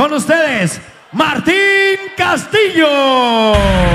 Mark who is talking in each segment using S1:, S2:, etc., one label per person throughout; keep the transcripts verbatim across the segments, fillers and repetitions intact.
S1: Con ustedes, Martín Castillo.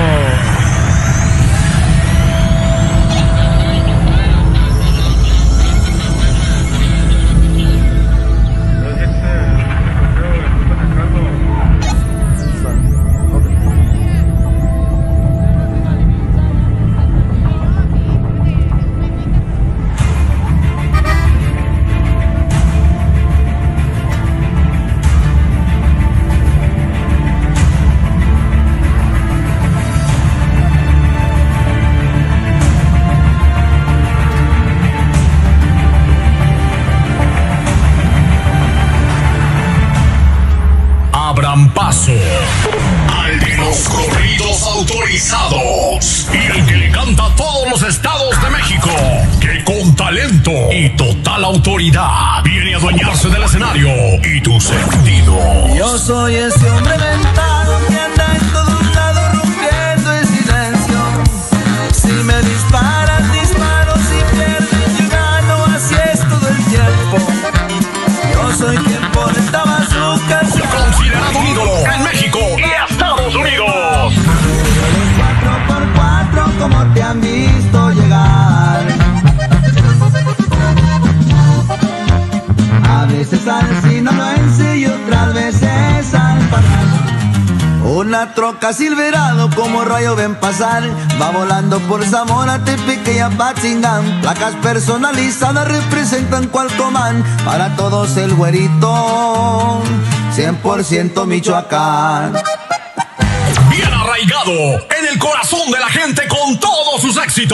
S2: Abran paso al de los corridos autorizados y el que le canta a todos los estados de México, que con talento y total autoridad viene a adueñarse del escenario y tu sentido.
S3: Yo soy ese hombre mentado que anda en todos lados rompiendo el silencio. Si me disparas, disparo, si pierdes, yo gano, así es todo el tiempo. Yo soy quien pone esta bazooka.
S2: Considerado un ídolo en México y Estados Unidos.
S3: cuatro por cuatro, como te han visto llegar. A veces al sinaloense y otras veces al Panal. Una troca Silverado como rayo ven pasar. Va volando por Zamora, Tepic y Apatzingán. Placas personalizadas representan Cualcomán. Para todos el güerito, cien por ciento Michoacán.
S2: Bien arraigado en el corazón de la gente con todos sus éxitos.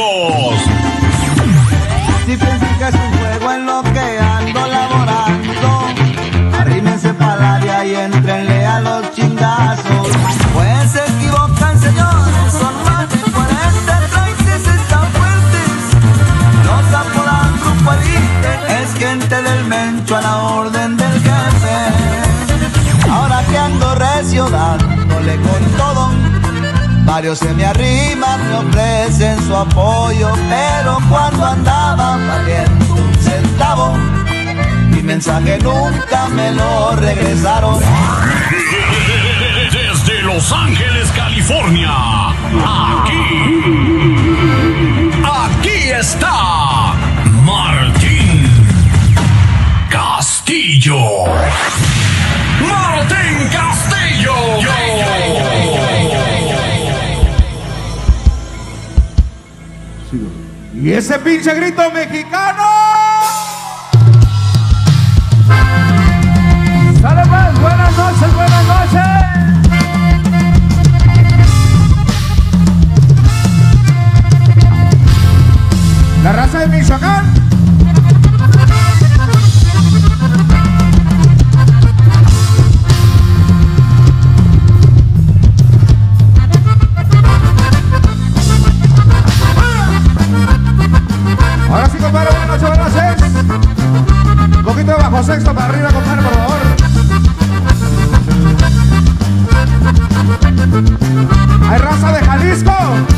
S3: Si piensan que es un juego en lo que ando laborando, arrímense pa'l área y entrenle a los chingazos. Pues se equivocan, señores, son más de cuarenta trajes, están fuertes. Los apodan Grupo Elite, es gente del Mencho a la orden del jefe. Ahora que ando recio dándole con todo, varios se me arriman, me ofrecen su apoyo, pero cuando andaba valiendo un centavo, mi mensaje nunca me lo regresaron.
S2: Desde Los Ángeles, California, aquí, aquí está Martín Castillo. Martín Castillo.
S1: Y ese pinche grito mexicano. Sale más, buenas noches, buenas noches. La raza de Michoacán. Ahora sí, compadre, buenas noches, buenas noches. Un poquito de bajo sexto para arriba, compadre, por favor. Hay raza de Jalisco.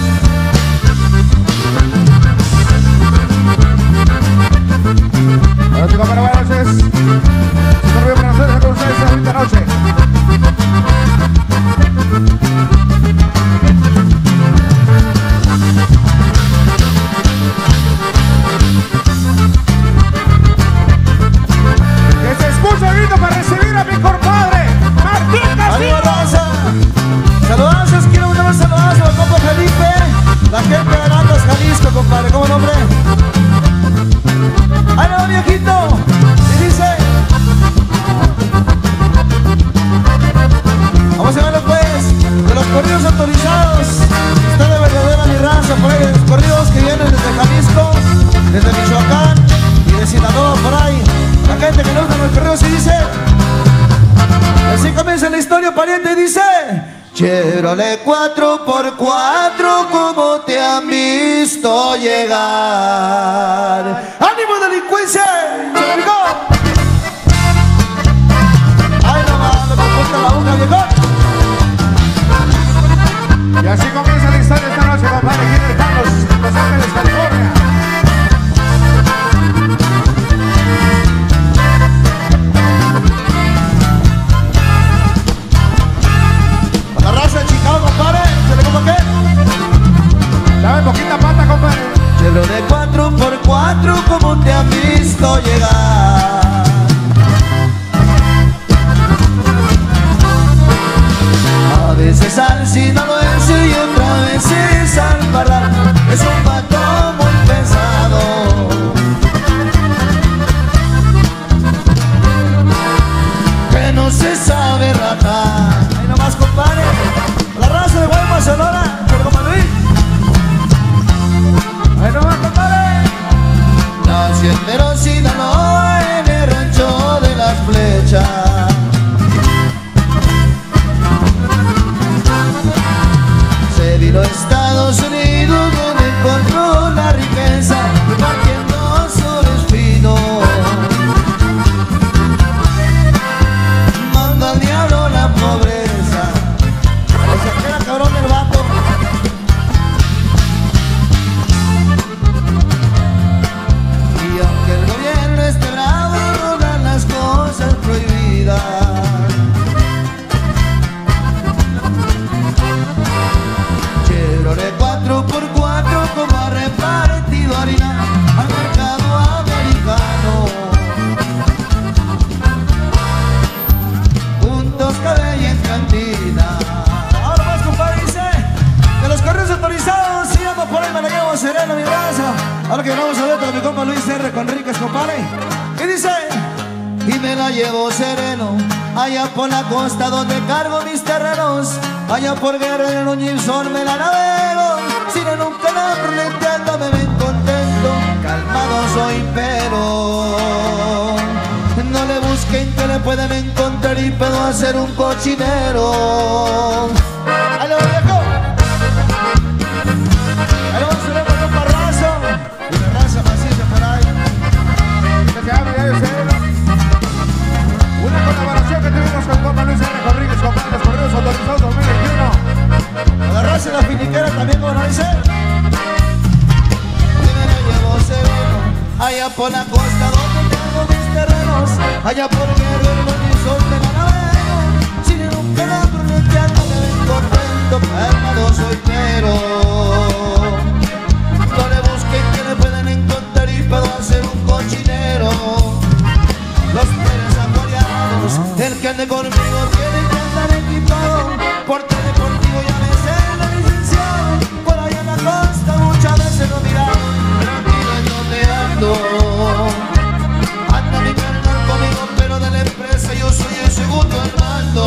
S1: Ahora sí, compadre, buenas noches. Estoy bien, buenas noches con ustedes ahorita noche. Para recibir a mi compadre Martín Castillo.
S3: Saludos, quiero mandar un saludazo al compa Felipe, la gente de Arandas, Jalisco, compadre, ¿cómo nombre? ¡Ay, no, viejito! Y dice, vamos a verlo pues, de los corridos autorizados. Está de verdadera mi raza, por ahí, de los corridos que vienen desde Jalisco, desde Michoacán y de Sinaloa, por ahí. La gente que no usa los correos y dice, así comienza la historia, pariente, y dice: Chevrolet cuatro por cuatro, como te han visto llegar. ¡Ánimo, delincuencia! ¡Se lo ¡ay, no más! ¡Me corta la boca, viejo!
S1: Y así comienza la historia esta noche, compadre, aquí en el Carlos, Los Ángeles, California.
S3: visto llegar. A veces al sinaloense y otra veces al parral, es un pato muy pesado. Que no se sabe rajar. Ahí nomás, compadre, la raza de Guaymas, Sonora, Puerto Manuel.
S1: Ahí nomás, compadre.
S3: Nació en Mero, Sinaloa, en el rancho de las flechas. Se vino a Estados Unidos, donde encontró la riqueza, partiendo su destino. Manda al diablo la pobreza. O sea, que era cabrón el vato. Y aunque el gobierno esté bravo, roban las cosas prohibidas. Chevrolet cuatro por cuatro, como ha repartido harina al mercado americano. Juntos cabello en cantina. Ahora más, compadre, dice de los correos autorizados, si llama por ahí, me la llevo sereno, mi raza. Ahora que vamos a ver con mi compa Luis R. Conríquez, compadre. Y dice, y me la llevo sereno, allá por la costa donde cargo mis terrenos. Allá por Guerrero, Núñez-Sol me la navego. Sin nunca la proleteando me ven contento. Calmado soy, pero no le busquen que le pueden encontrar y puedo hacer un cochinero. ¡Aló, viejo! ¡Aló, se le va un parrazo! Y la raza maciza por ahí.
S1: Que se abre, ya sé. Una colaboración que tuvimos con compa Luis R. Conríquez, compadre, los correos autorizados dos mil veintiuno.
S3: La raza y la finiquera también, como no dice. Y me la llevo sereno, allá por la costa donde tengo mis terrenos. Allá por Guerrero, Núñez-Sol me la navego. Sin nunca la proleteando me ven contento. Calmado soy, pero no le busquen que le pueden encontrar y puedo hacer un cochinero. Los Pérez apoyados, el que ande conmigo tiene que andar equipado. Porte deportivo y a veces la licenciado. Por allá en la costa muchas veces lo mirado, pero aquí no es donde ando. Anda mi carnal conmigo, pero de la empresa yo soy el segundo al mando.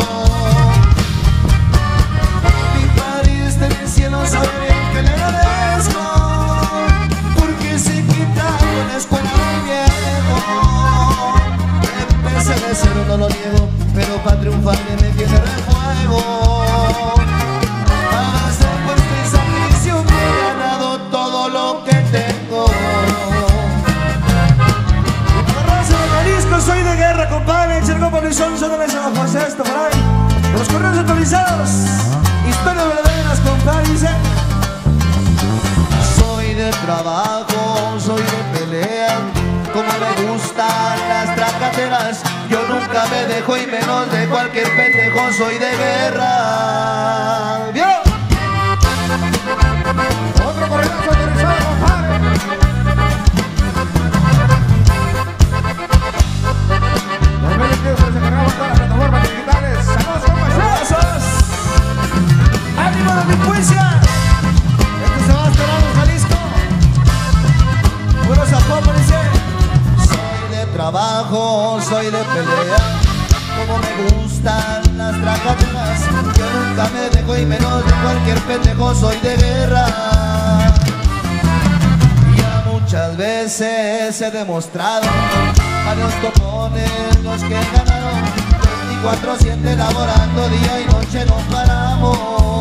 S3: Mi padre está en el cielo, sabe bien que le agradezco, porque se quitaron en la escuela del viejo. Empecé de cero, no lo niego, pero para triunfar me tiene de fuego. Para hacer puesto y sacrificio me he ganado todo lo que tengo. Soy de guerra, compadre. Chergo por el son, son de San José, esto por ahí. De los correos autorizados, historias verdaderas, compadre, dice. Soy de trabajo, soy de pelea, como me gustan las tracateras. Yo nunca me dejo y menos de cualquier pendejo. Soy de guerra. ¿Vio?
S1: Otro correo autorizado, compadre. Los medios que se descargaban todas las plataformas digitales. ¡Saludos, compas!
S3: ¡Ánimo de mi poesía! Este se va a esperar en Jalisco. Buenos Zapopan, dice. Soy de trabajo, soy de pelea, como me gustan las tracateras. Yo nunca me dejo y menos de cualquier pendejo. Soy de guerra. Ya muchas veces he demostrado a los topones los que ganaron. Veinticuatro siete laborando, día y noche no paramos.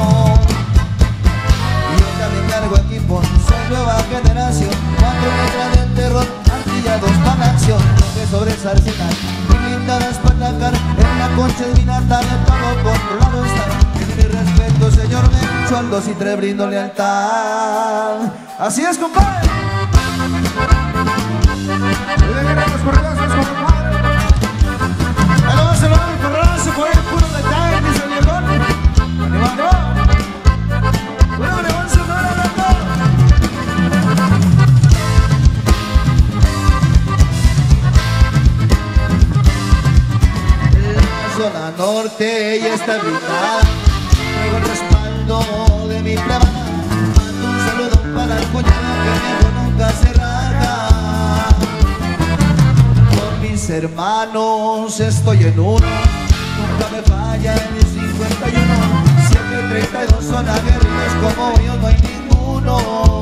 S3: Y yo también cargo equipo, soy nueva generación. Cuatro letras de terror, artillados para acción. Que sobre ese arsenal y blindadas para atacar. En la concha de mi natal, el pago controlado está. Tiene mi respeto, señor Mencho, al dos y tres brindo lealtad. Así es, compadre.
S1: Y de guerra los correos, los compadre.
S3: Ahí lo vamos a lograr el corrazo, por ahí puro detalle, dice el viejón. Animando. Bueno, le vamos a lograr el loco. botella está habitada. Luego el respaldo de mi plebana. Mando un saludo para el cuñado que viejo nunca se raja. Con mis hermanos estoy en uno. Nunca me falla el cincuenta y uno. Siempre treinta y dos son aguerridos como yo, no hay ninguno.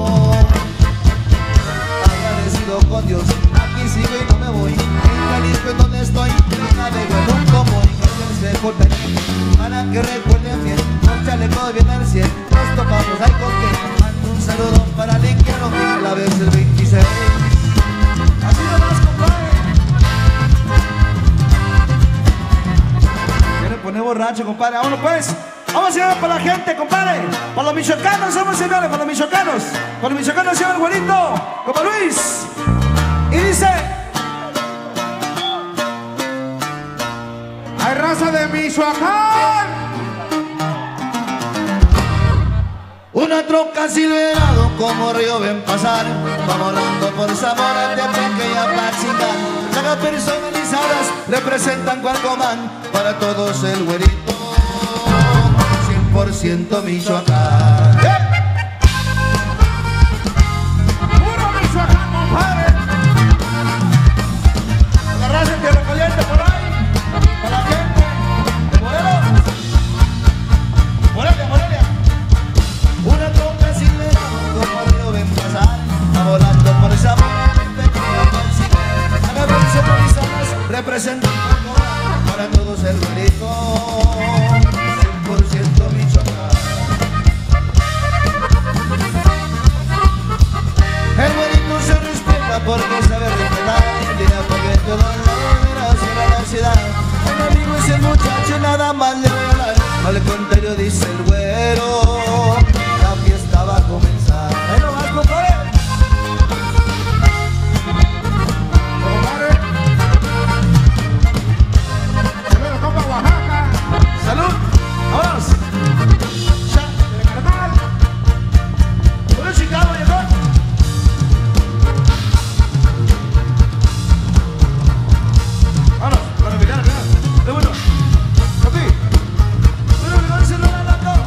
S3: Agradecido con Dios, aquí sigo y no me voy. En Jalisco es donde estoy, navego en un convoy. Se corta para que recuerden bien, con chaleco bien al cien. Nos topamos ahí con que mando un saludo para el inquiero, la vez el veintiséis. Así nomás, compadre. Quiere poner borracho, compadre. Vámonos pues. Vamos a llevar para la gente, compadre. Para los michoacanos, somos señores, para los michoacanos. Para los michoacanos lleva el güerito, como Luis. Y dice:
S1: hay raza de Michoacán.
S3: Una troca silverado como río ven pasar, va volando por Zamora de pequeña Paxingán. Sagas personalizadas representan Cualcomán, para todos el güerito, cien por ciento Michoacán. ¡Eh!
S1: Puro Michoacán, compadre.
S3: Agarrarse en tierra caliente por ahí, para la gente de Morelos, Morelia, Morelia. Una troca silverado como río ven pasar, va volando por Zamora de pequeña Paxingán. Sagas personalizadas representan Cualcomán, para todos el güerito, cien por ciento Michoacán. El güerito se respeta porque sabe respetar, tiene apoyo en todos lados, mira hacia la ciudad. El amigo es el muchacho, nada más le voy a hablar. Al contrario dice el güero, la fiesta va a comenzar. Ahí no vas, compadre.
S1: Compadre. Saludos, compa Oaxaca.
S3: ¡Salud! ¡Vámonos!
S1: Ya, de carnal.
S3: ¡Puro Chicago, llegó! ¡Vámonos! Para mirar, mirar. ¡Qué bueno! ¡Capi! ¡Bueno, no dice nada, loco!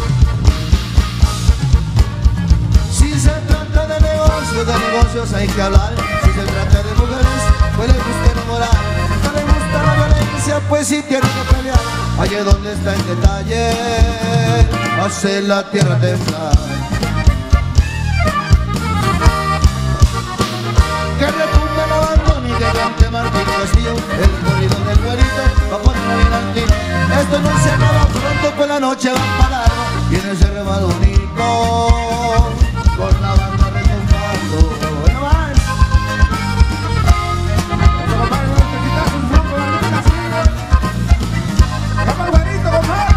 S3: Si se trata de negocios, de negocios hay que hablar. Si se trata de mujeres, pues les gusta enamorar. No le gusta la violencia, pues sí tiene que pelear. Allí es donde está el detalle, hace la tierra temblar. Que retumbe el abandono y que cante Martín Castillo, el corrido del güerito va a poner bien al tiro. Esto no se acaba pronto, pues la noche va a parar. Viene ese remado bonito con la banda retumbando. Bueno más.
S1: Nuestro compadre, unos tequitazos, un bronco, la neta, sigue. Vamos al güerito, compadre.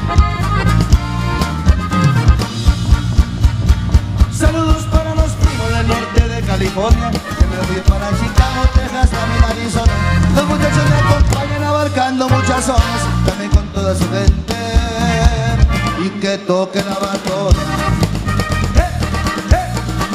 S3: Saludos para los primos del norte de California, que me fui para Chicago, Texas, también Arizona. Los muchachos me acompañan abarcando muchas zonas, también con toda su gente, y que toquen la bandona. ¡Eh! ¡Eh!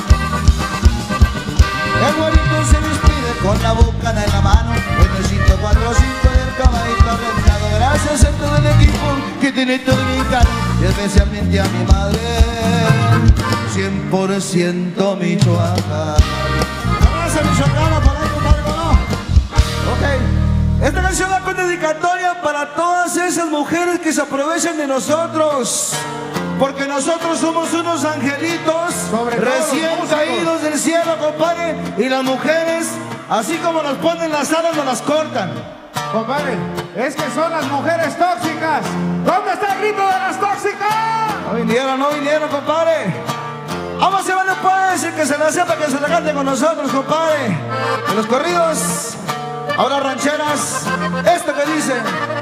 S3: El güerito se despide con la bucana en la mano, en el cinco cuatro cinco del caballito rentado. Gracias a todo el equipo que tiene todo mi cariño, y especialmente a mi madre, cien por ciento Michoacán. Gracias, Michoacán, para ahí, compadre, ¿no? Ok. Esta canción va con dedicatoria para todas esas mujeres que se aprovechan de nosotros, porque nosotros somos unos angelitos
S1: Sobre todo
S3: recién
S1: los músicos.
S3: caídos del cielo, compadre, y las mujeres, así como nos ponen las alas, nos las cortan.
S1: Compadre, es que son las mujeres tóxicas. ¿Dónde está el grito de las tóxicas?
S3: No vinieron, no vinieron, compadre. Vamos a ver pues, el que se la sepa, que se la cante con nosotros, compadre. En los corridos, ahora rancheras, esto que dice: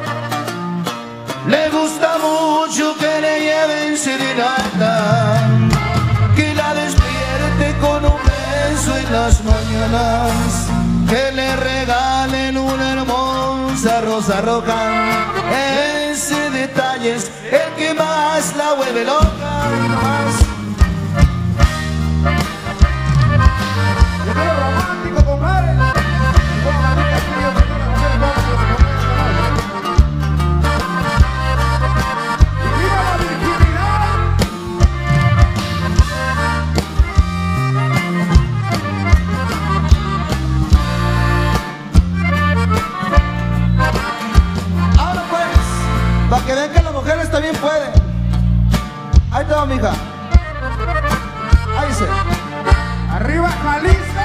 S3: le gusta mucho que le lleven serenata, que la despierte con un beso en las mañanas, que le regalen una hermosa rosa roja. Ese detalle es el que más la vuelve loca. Más.
S1: Yo quiero romántico, compadre. Y como la neta, tío, que todas las mujeres vamos a poner.
S3: dice.
S1: ¡Arriba, Jalisco!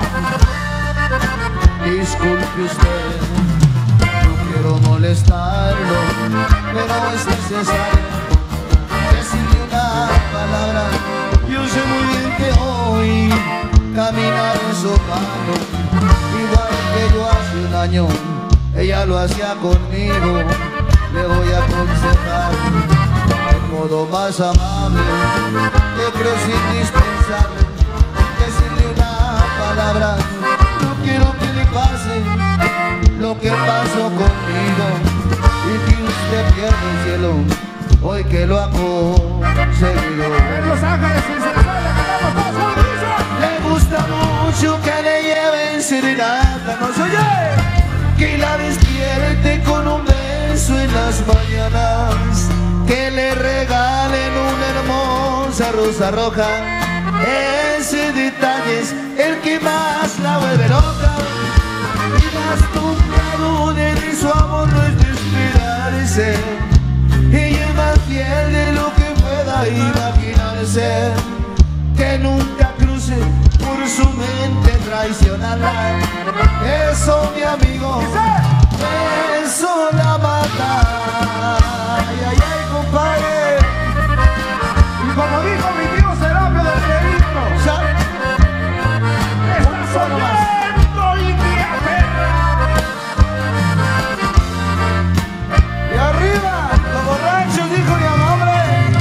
S3: Disculpe usted, no quiero molestarlo, pero es necesario decirle una palabra. Yo sé muy bien que hoy caminar es su mano, igual que yo hace un año, ella lo hacía conmigo. Le voy a aconsejar de modo más amable, que creo es indispensable decirle una palabra. No quiero que le pase lo que pasó conmigo y que usted pierda el cielo hoy que lo ha conseguido.
S1: En Los Ángeles, en Venezuela, cantamos todos juntos.
S3: Le gusta mucho que le lleven serenata, no se oye, que la despierte con un beso en las mañanas, que le regalen una hermosa rosa roja. Ese detalle es el que más la vuelve loca, y más nunca dude de su amor, no es de esperarse. Ella es más fiel de lo que pueda imaginarse, que nunca cruce por su mente traicionarla. Eso, mi amigo, eso la mata. Ay, ay, ay, compadre.
S1: Y como dijo mi tío Serapio del Reyito,
S3: ¿Sabe?
S1: ¡estás soñando, India perra!
S3: Y arriba, los borrachos, dijo mi hombre.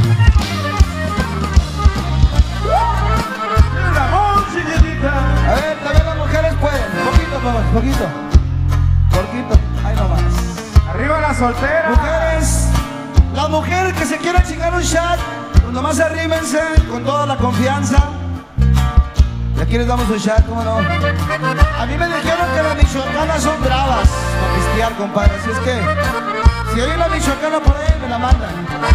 S1: ¡Ramón, chiquitita!
S3: A ver, también las mujeres pueden. Poquito, mamá, poquito. Poquito, ahí nomás.
S1: ¡Arriba la soltera!
S3: Mujeres, las mujeres que se quieran chingar un shot, pues nomás arrímense con toda la confianza. Y aquí les damos un shot, ¿cómo no? A mí me dijeron que las michoacanas son bravas para pistear, compadre. Así es que, si hay una michoacana por ahí, me la mandan.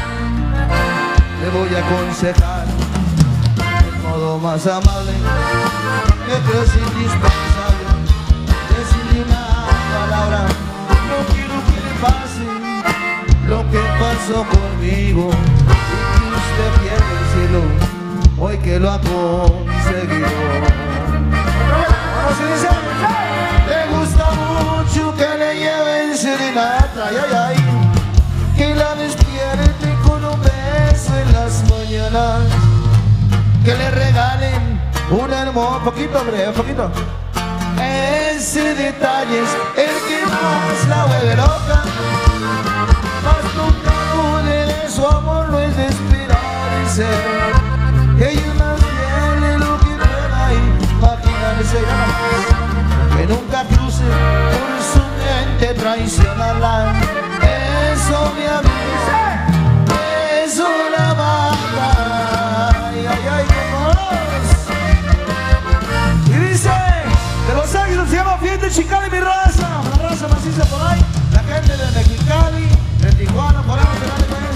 S3: Le voy a aconsejar de modo más amable, que creo es indispensable decirle una palabra. No quiero que le pase lo que pasó conmigo y que usted pierda el cielo hoy que lo ha conseguido. Ahora se dice, le gusta mucho que le lleven serenata, ay, ay, ay, que la despierte con un beso en las mañanas, que le regalen un hermoso, poquito, hombre, un poquito. Ese detalle es el que más la vuelve loca, más nunca dude de su amor, no es de esperarse. Ella es más fiel de lo que pueda imaginarse, que nunca cruce por su mente traicionarla. Eso, mi amigo, eso la mata. Ay, ay, ay, vámonos. Y dice, de Los Ángeles se llama Fiesta Chicali, mi raza, una raza maciza por ahí, la gente de Mexicali, de Tijuana, por ahí, por ahí, por ahí.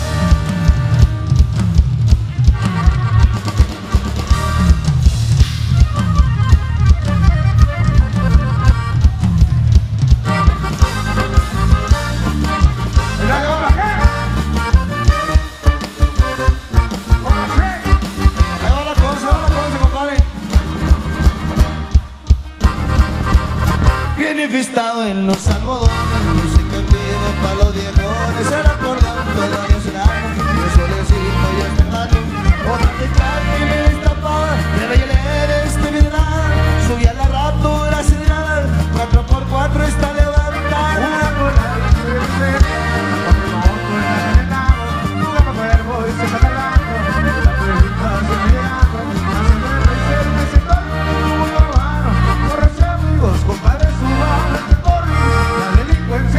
S3: Estado en los algodones, música en vivo para los viejones, se recordando de años en años, yo solecito y este rato, otra de calle y me destapaba, de rellenar este vidral, subí a la rato, era acelerada, cuatro por cuatro está levantada.
S1: Una por la diversión, otro moto en el enano, nunca me acuerdo y se está cargando, la puerta se me llama, haciendo el reset, me siento muy urbano, corres amigos, compadres, suban. La delincuencia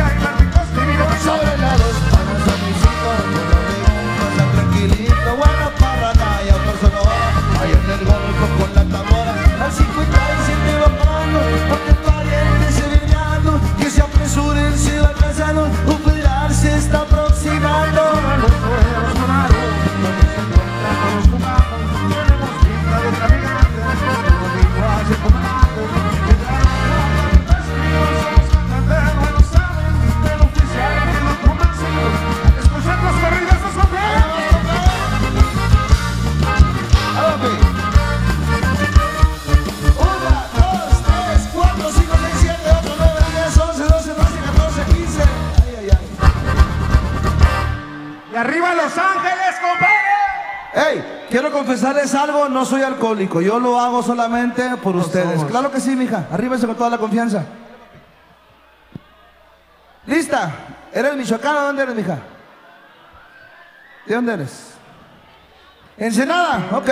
S4: confesarles algo, no soy alcohólico. Yo lo hago solamente por
S1: No
S4: ustedes.
S1: somos.
S4: Claro que sí, mija. Arríbese con toda la confianza. ¿Lista? ¿Eres michoacano? ¿De dónde eres, mija? ¿De dónde eres? Ensenada, ok.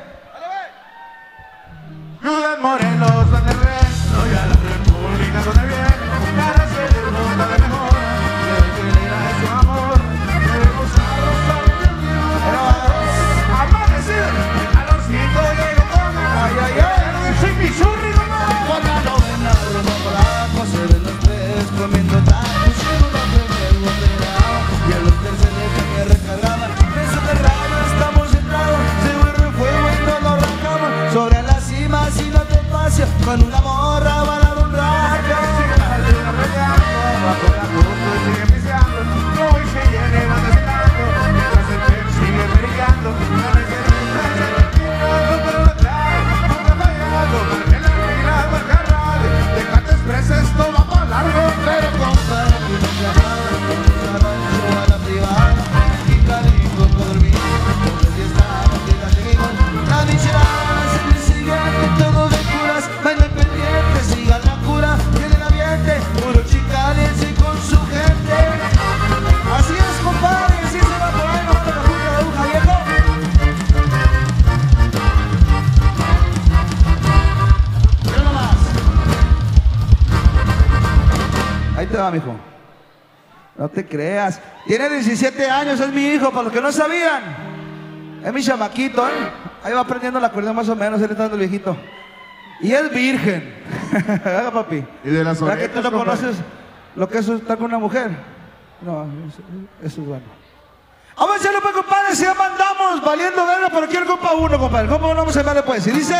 S1: Ciudad Morelos, donde el resto y a la República donde viene, para ser el mundo de mejor, le quiera de su amor, debemos arrozar el tiempo. Amanecer, calorcito llego con
S4: Ay, ay, ay.
S1: soy mi churri, mamá.
S4: Con la novena, broma polaco, se ven los tres comiendo tacos y uno primero operaba y el hotel se le tenía recargada. Eso de raro, estamos sentados, se vuelve fuego y no nos arrancamos. Sobre la cima, si no te espacio, con una morra van a un rato.
S1: Bajo la copa sigue piseando, hoy se llena y van destilando, mientras el pez sigue brillando, no necesita ser retirado, pero lo trae, nunca fallado, porque la fila marca radio, déjate expresa, esto va para largo,
S4: Pero compadre, que no se acaba, se rancho a la privada, y calico por dormir, porque si estamos que la seguimos, la michelada se me sigue, que todo de curas, baila pendiente, siga la cura, tiene el ambiente, puro chicales y con su gente. Así es, compadre, así se va por ahí, no va la junta de aguja, viejo. Mira nomás. Ahí te va, mijo. No te creas. Tiene diecisiete años, es mi hijo, para los que no sabían. Es mi chamaquito, ¿eh? Ahí va aprendiendo la cuerda más o menos, él está dando el viejito. Y es virgen. Haga, papi.
S1: Y de las
S4: ¿Verdad que tú
S1: orejas,
S4: no
S1: compadre?
S4: conoces lo que es estar con una mujer? No, eso, eso es bueno. Vamos a echarle, pues, compadre, si ya mandamos valiendo verga, pero quiero compa uno, compadre. Compa uno, vamos a llamarle, pues. Y dice...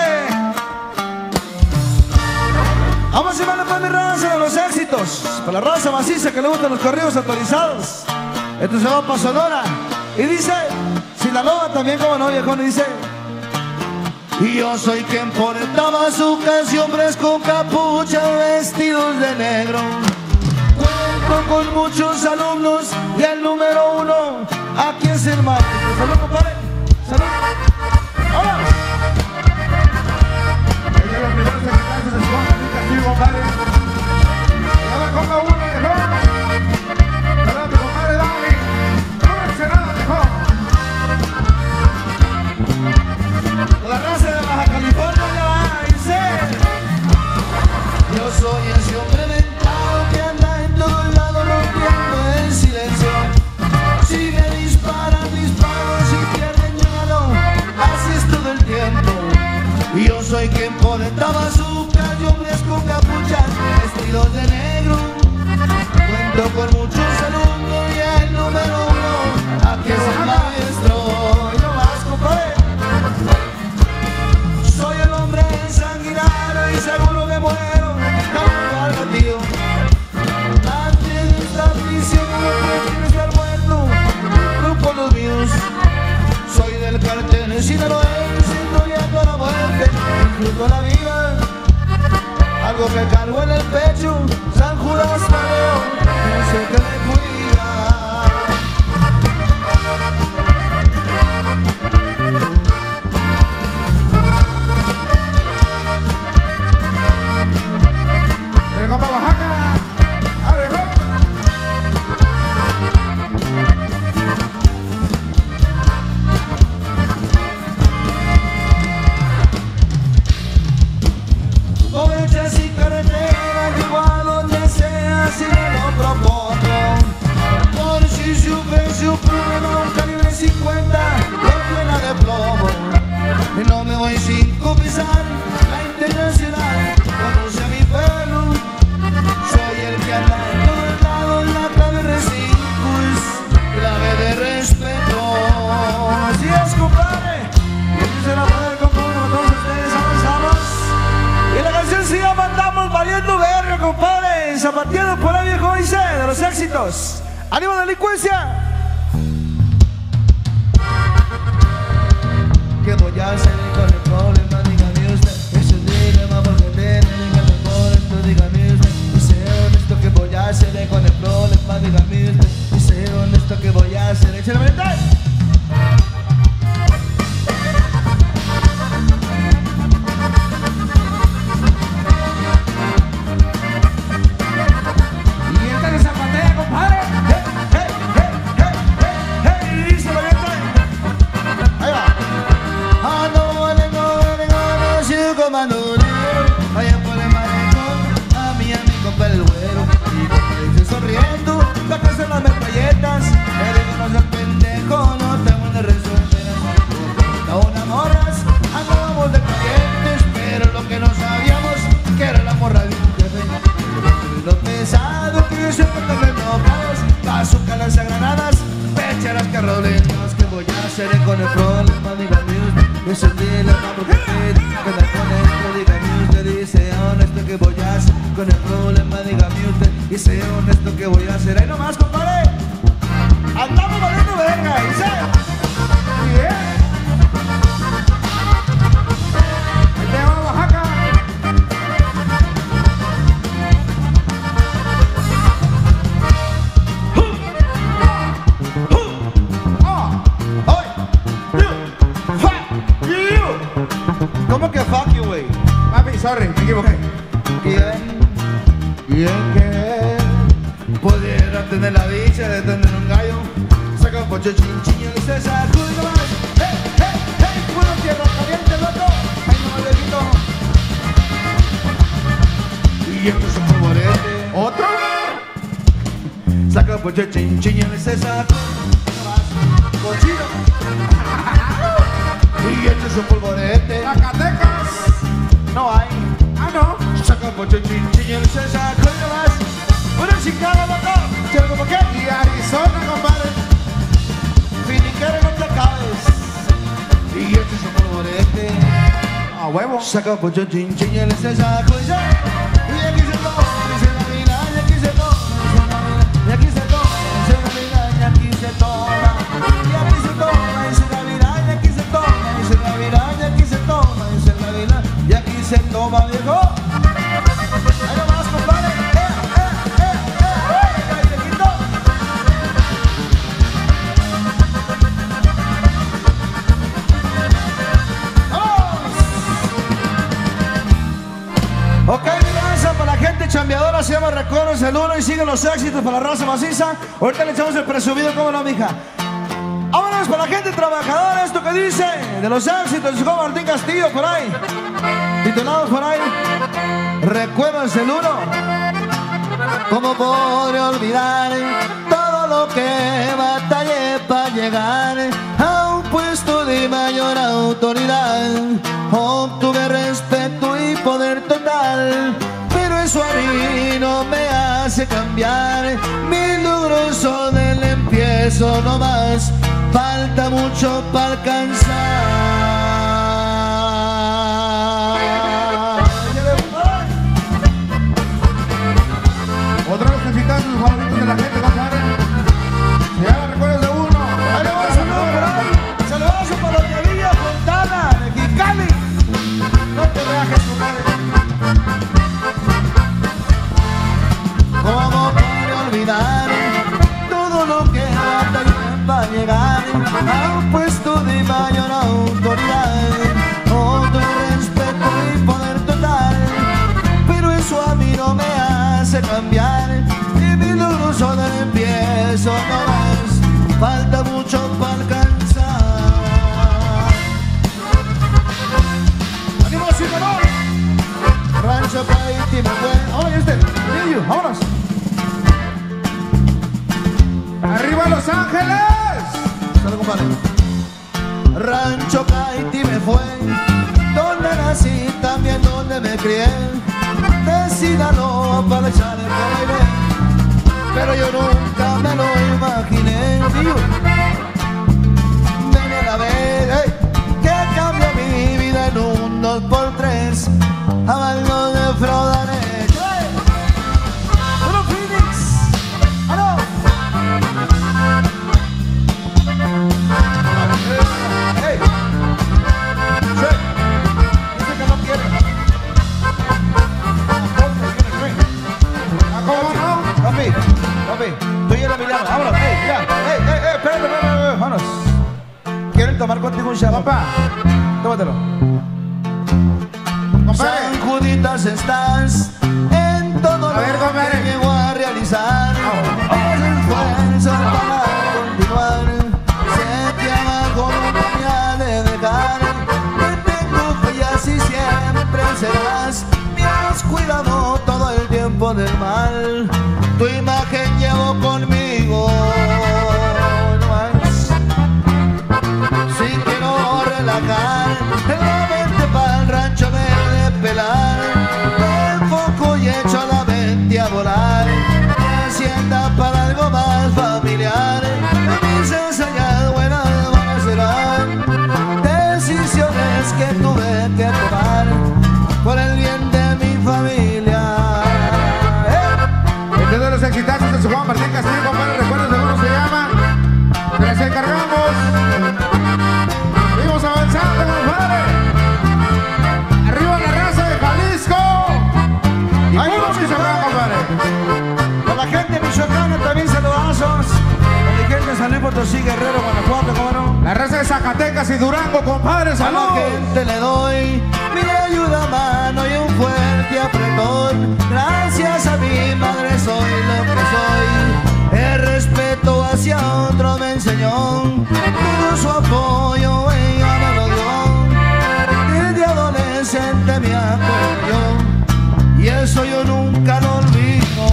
S4: Vamos a llamarle, pues, mi raza de los éxitos. Para la raza maciza que le gustan los corridos autorizados. Esto se va para Sonora. Y dice... Sinaloa también, como no, viejón, y dice... Y yo soy quien portaba su canción, hombres con capucha, vestidos de negro. Cuento con muchos alumnos y el número uno aquí es el maestro. Salud, compadre. Salud. ¡Vámonos!
S1: Es de los primeros eficaces de su compa, nunca así, compadre. Ya va compa uno, viejo. Saludos a mi compadre Dani. No hice nada, viejo.
S4: La raza de Baja California ya va a irse. Yo soy ese hombre mentado que anda en todos lados rompiendo el silencio. Si me disparan, disparo, si pierden, llegado. Así es todo el tiempo. Y yo soy quien portaba su calle, hombres con capuchas, vestidos de negro. Cuento con muchos alumnos y el número uno aquí es el maestro. Y no más, compadre. Soy el hombre sanguinario y seguro que muero al batido. Antes de esta prisión no quiero estar muerto, no por los míos. Soy del cartel sinaloense, estoy a la muerte, disfruto la vida. Algo que cargo en el pecho, San Judas Tadeo, no sé qué me cuida.
S1: El compa Oaxaca. ¡A ver, viejo!
S4: Covechas y carretera, llego a donde sea si me lo propongo. Por si sufre su problema, un calibre cincuenta, lo llena de plomo. Y no me voy sin confesar, la internacional conoce a mi pueblo. Soy el que anda en todos lados, la clave R cinco es clave de respeto. Así es, compadre. Y este es el poder con todos ustedes avanzamos. Y la canción se llama Andamos Valiendo Verga, compadre. Zapateado por el viejo dice de los éxitos. ¡Ánimo, delincuencia! ¿Qué voy a hacer con el problema? Dígame usted. Es un dilema porque tiene, dígame por esto, dígame usted. Y sé honesto que voy a hacer con el problema, dígame usted. Y sé honesto que voy a hacer. ¡Échale, mental! mandolero, allá por el malecón, a mi amigo para el güero. Y como dice sonriendo, sáquense las metralletas. Le digo, no seas pendejo, no te voy a resolver. Con unas morras andábamos de calientes, pero lo que no sabíamos que era la morra de un jefe. Lo pesado que yo siempre me enojas, paso calas a granadas, pecha las carroletas. Que voy a hacer con el problema? Dígame usted, es el dilema porque te queda con esto. Dígame usted, dice honesto que voy a hacer con el problema. Dígame usted, dice honesto que voy a hacer. Ahí nomás, compadre, andamos valiendo verga, dice. Bien. ¿Cómo que fuck you, güey?
S1: Papi, sorry, me equivoqué.
S4: ¿Quién? ¿Quién que pudiera tener la dicha de tener un gallo? Saca un pocho chinchillo y se sacude nomás. ¡Hey, hey, hey! ¡Puro tierra caliente, loco! ¡Ay, no me le quito! Y esto es un polvorete.
S1: ¿Otro?
S4: Saca un pocho chinchillo y se sacude nomás. ¡Cochino! Y esto es un polvorete.
S1: Zacatecas.
S4: No hay.
S1: Ah, no.
S4: Saca un pocho chinchillo y se sacude nomás. ¡Una chingada, loco! ¿Sabes cómo qué?
S1: Y Arizona, compadre.
S4: Finiquero, no te acabes. Y este es un polvorete.
S1: A huevo.
S4: Saca un pocho chinchillo y se sacude. Y aquí se toma, dice la vida. Y aquí se toma, dice la vida. Y aquí se toma, dice la vida. Y aquí se toma. Y aquí se toma, dice la vida. Y aquí se toma, dice la vida. Y aquí se toma, dice la vida. Y aquí se toma, viejo. Ahí nomás, compadre. Eh, eh, eh, eh, eh, ahí te quito. Ok, mi raza, para la gente chambeadora se llama Recorres el uno y siguen los éxitos para la raza maciza. Ahorita le echamos el presumido, ¿cómo no, mija? Vámonos para la gente trabajadora, esto que dice de los éxitos de Juan Martín Castillo por ahí, titulado por ahí Recuerdas el uno. ¿Cómo podré olvidar todo lo que batallé para llegar a un puesto de mayor autoridad? Obtuve respeto y poder total, pero eso a mí no me hace cambiar. Mis logros son el empiezo nomás, falta mucho para alcanzar.
S1: Otro de los exitados favoritos de la gente, compadre. Se llama Recuerdos de uno.
S4: Ahí le va a saludar por ahí. Saludazo para los de Villa Fontana, de Jicali. No te rajes, compadre. ¿Cómo puedo olvidar todo lo que batallé para llegar a un puesto de mayor autoridad? Otro respeto y poder total, pero eso a mí no me hace cambiar. Y mis logros son el empiezo nomás, falta mucho para alcanzar. ¡Ánimo, Sinaloa! Rancho Caiti me fue. ¡Oye, este! ¡Niño, vámonos!
S1: ¡Arriba Los Ángeles!
S4: Salud, compadre. Rancho Caiti me fue, donde nací, también donde me crié. De Sinaloa para echar el baile, pero yo nunca me lo imaginé. Tío, ven a la vez, hey, que cambia mi vida en un dos por tres. A balón de Frodanes. Hey, uno Phoenix. ¡Ah, no! Hey, sí. Dice que no quiere.
S1: ¿Cómo no?
S4: Papi, papi, tú y el Emiliano, vámonos, hey, ya, hey, hey, hey, espérate, espérate, espérate, vámonos. ¿Quieren tomar contigo un shot?
S1: Papá.
S4: Tómatelo.
S1: Compadre.
S4: San Juditas estás en todo
S1: A
S4: lo
S1: ver, compadre.
S4: que llego a realizar. Haces fuerza para continuar. Sé que abajo no me ha de dejar. Te tengo fe y así siempre por el bien de mi familia.
S1: ¿Eh? Entre de los exitazos de su Juan Martín Castillo, compadre, recuerden seguro se llama. Les encargamos. Seguimos avanzando, compadre. Arriba la raza de Jalisco. Y
S4: Ahí
S1: puro
S4: vamos,
S1: Michoacán, compadre.
S4: Para la gente michoacana también saludazos. Para la gente de San Luis Potosí, Guerrero, Guanajuato, ¿cómo no?
S1: La raza de Zacatecas y Durango, compadre,
S4: A
S1: saludos.
S4: la gente le doy mi ayuda, mano y un fuerte apretón. Gracias a mi madre soy lo que soy. El respeto hacia otro me enseñó. Todo su apoyo ella me lo dio. Desde adolescente me apoyó. Y eso yo nunca lo olvido.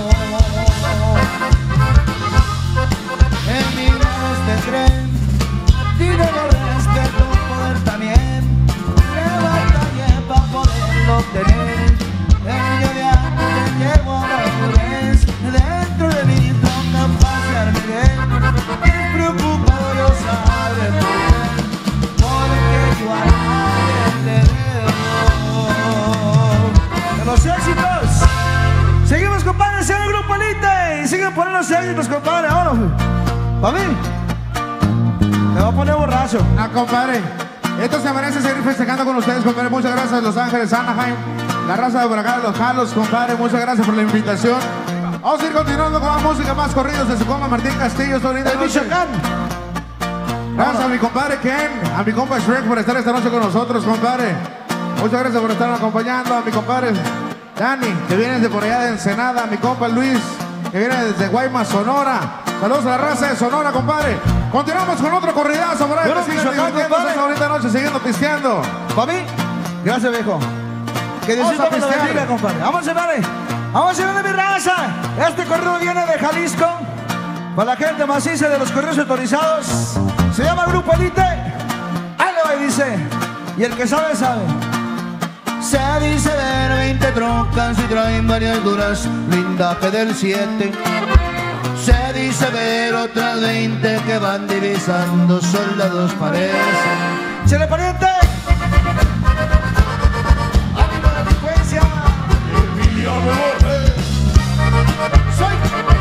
S4: En mi este tren tiene respeto, poder también. Me batallé para poderlo tener. El niño de antes llegó a madurez. Dentro de mí toca pasearme bien. Despreocupado yo sabré por qué. Porque yo a nadie le debo. De los éxitos. Seguimos, compadre, sigue el grupo Elite. Y siguen poniendo los éxitos, compadre. Ahora, para mí. Me va a poner borracho.
S1: Ah, compadre. Esto se merece seguir festejando con ustedes, compadre. Muchas gracias, Los Ángeles, Anaheim. La raza de por acá de Los Jalos, compadre. Muchas gracias por la invitación. Vamos a ir continuando con más música, más corridos de su compa Martín Castillo.
S4: El Michoacán.
S1: Gracias a mi compadre Ken, a mi compa Shrek por estar esta noche con nosotros, compadre. Muchas gracias por estar acompañando. A mi compadre Dani, que viene de por allá de Ensenada. A mi compa Luis, que viene desde Guaymas, Sonora. Saludos a la raza de Sonora, compadre. Continuamos con otro corridazo por ahí.
S4: Bueno,
S1: Que sigan
S4: Michoacán,
S1: divirtiéndose
S4: compadre.
S1: esta bonita noche, siguiendo pisteando.
S4: ¿Para mí? Gracias, viejo. Que
S1: Vamos
S4: Diosito
S1: a
S4: me lo
S1: pistear.
S4: bendiga, compadre. Vamos a ver, vamos a ver mi raza. Este corrido viene de Jalisco. Para la gente maciza de los correos autorizados. Se llama Grupo Elite. Ahí le va y dice. Y el que sabe, sabe. Se dice ver veinte trocas y traen varias duras. Blindaje del siete. Se dice ver otras veinte que van divisando soldados parecen. ¡Se le pariente! ¡Ánimo a la delincuencia! ¡Soy!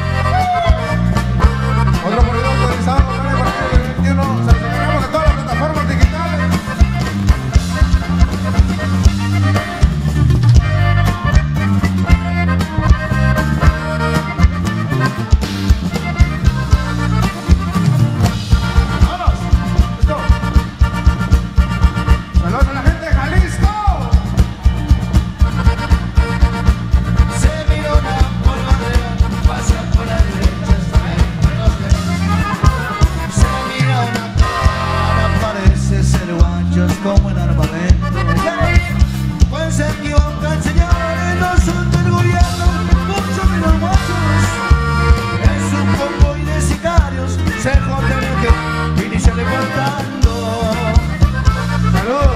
S1: Otro corrido autorizado, compadre, para el veintiuno. Se los encargamos de todas las plataformas digitales. Saludos a la gente de Jalisco.
S4: Se mira una polvadera, pasa por la derecha, está en los dedos. Se mira una cara, parece ser guachos como en armamento. Pues se equivocan, señores, no son del gobierno, muchos de los guachos. Es un convoy de sicarios, se joden el que inicia levantando.
S1: Saludos.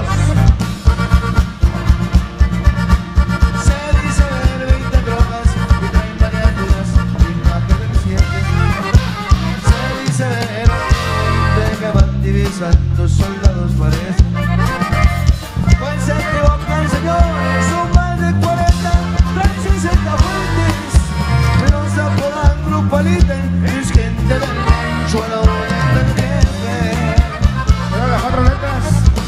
S4: Se dice ver veinte drogas y traen varias dudas, blindaje del siete. Se dice ver veinte que van divisando soldados parecen. Pues se equivocan, señores, son más de cuarenta, traen sesenta fuertes. Los apodan Grupo Elite, es gente del rancho a la orden del jefe.
S1: Pero las cuatro letras.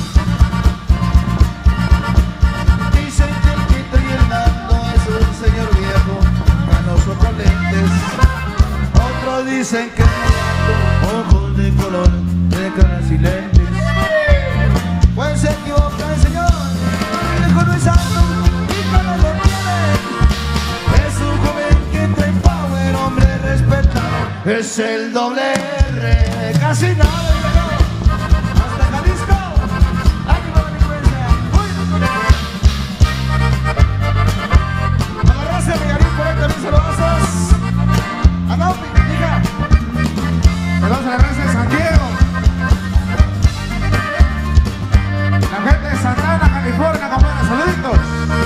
S4: Dicen que el Quito y el Nando es un señor viejo, manos otros lentes. Otros dicen que el ojos de color, de caras y lentes. Pues se equivocan, señor, el viejo no es alto y cara lo tiene. Es un joven que trae power, hombre respetado. Es el doble R, casi nada. Hasta Jalisco. ¡Aquí va la delincuencia! ¡Uy! Agarrarse a Regarín por ahí también se lo haces. ¡Ah, no, hija!
S1: Saludos a la raza de San Diego. La gente de Santana, California, compadre. Saluditos.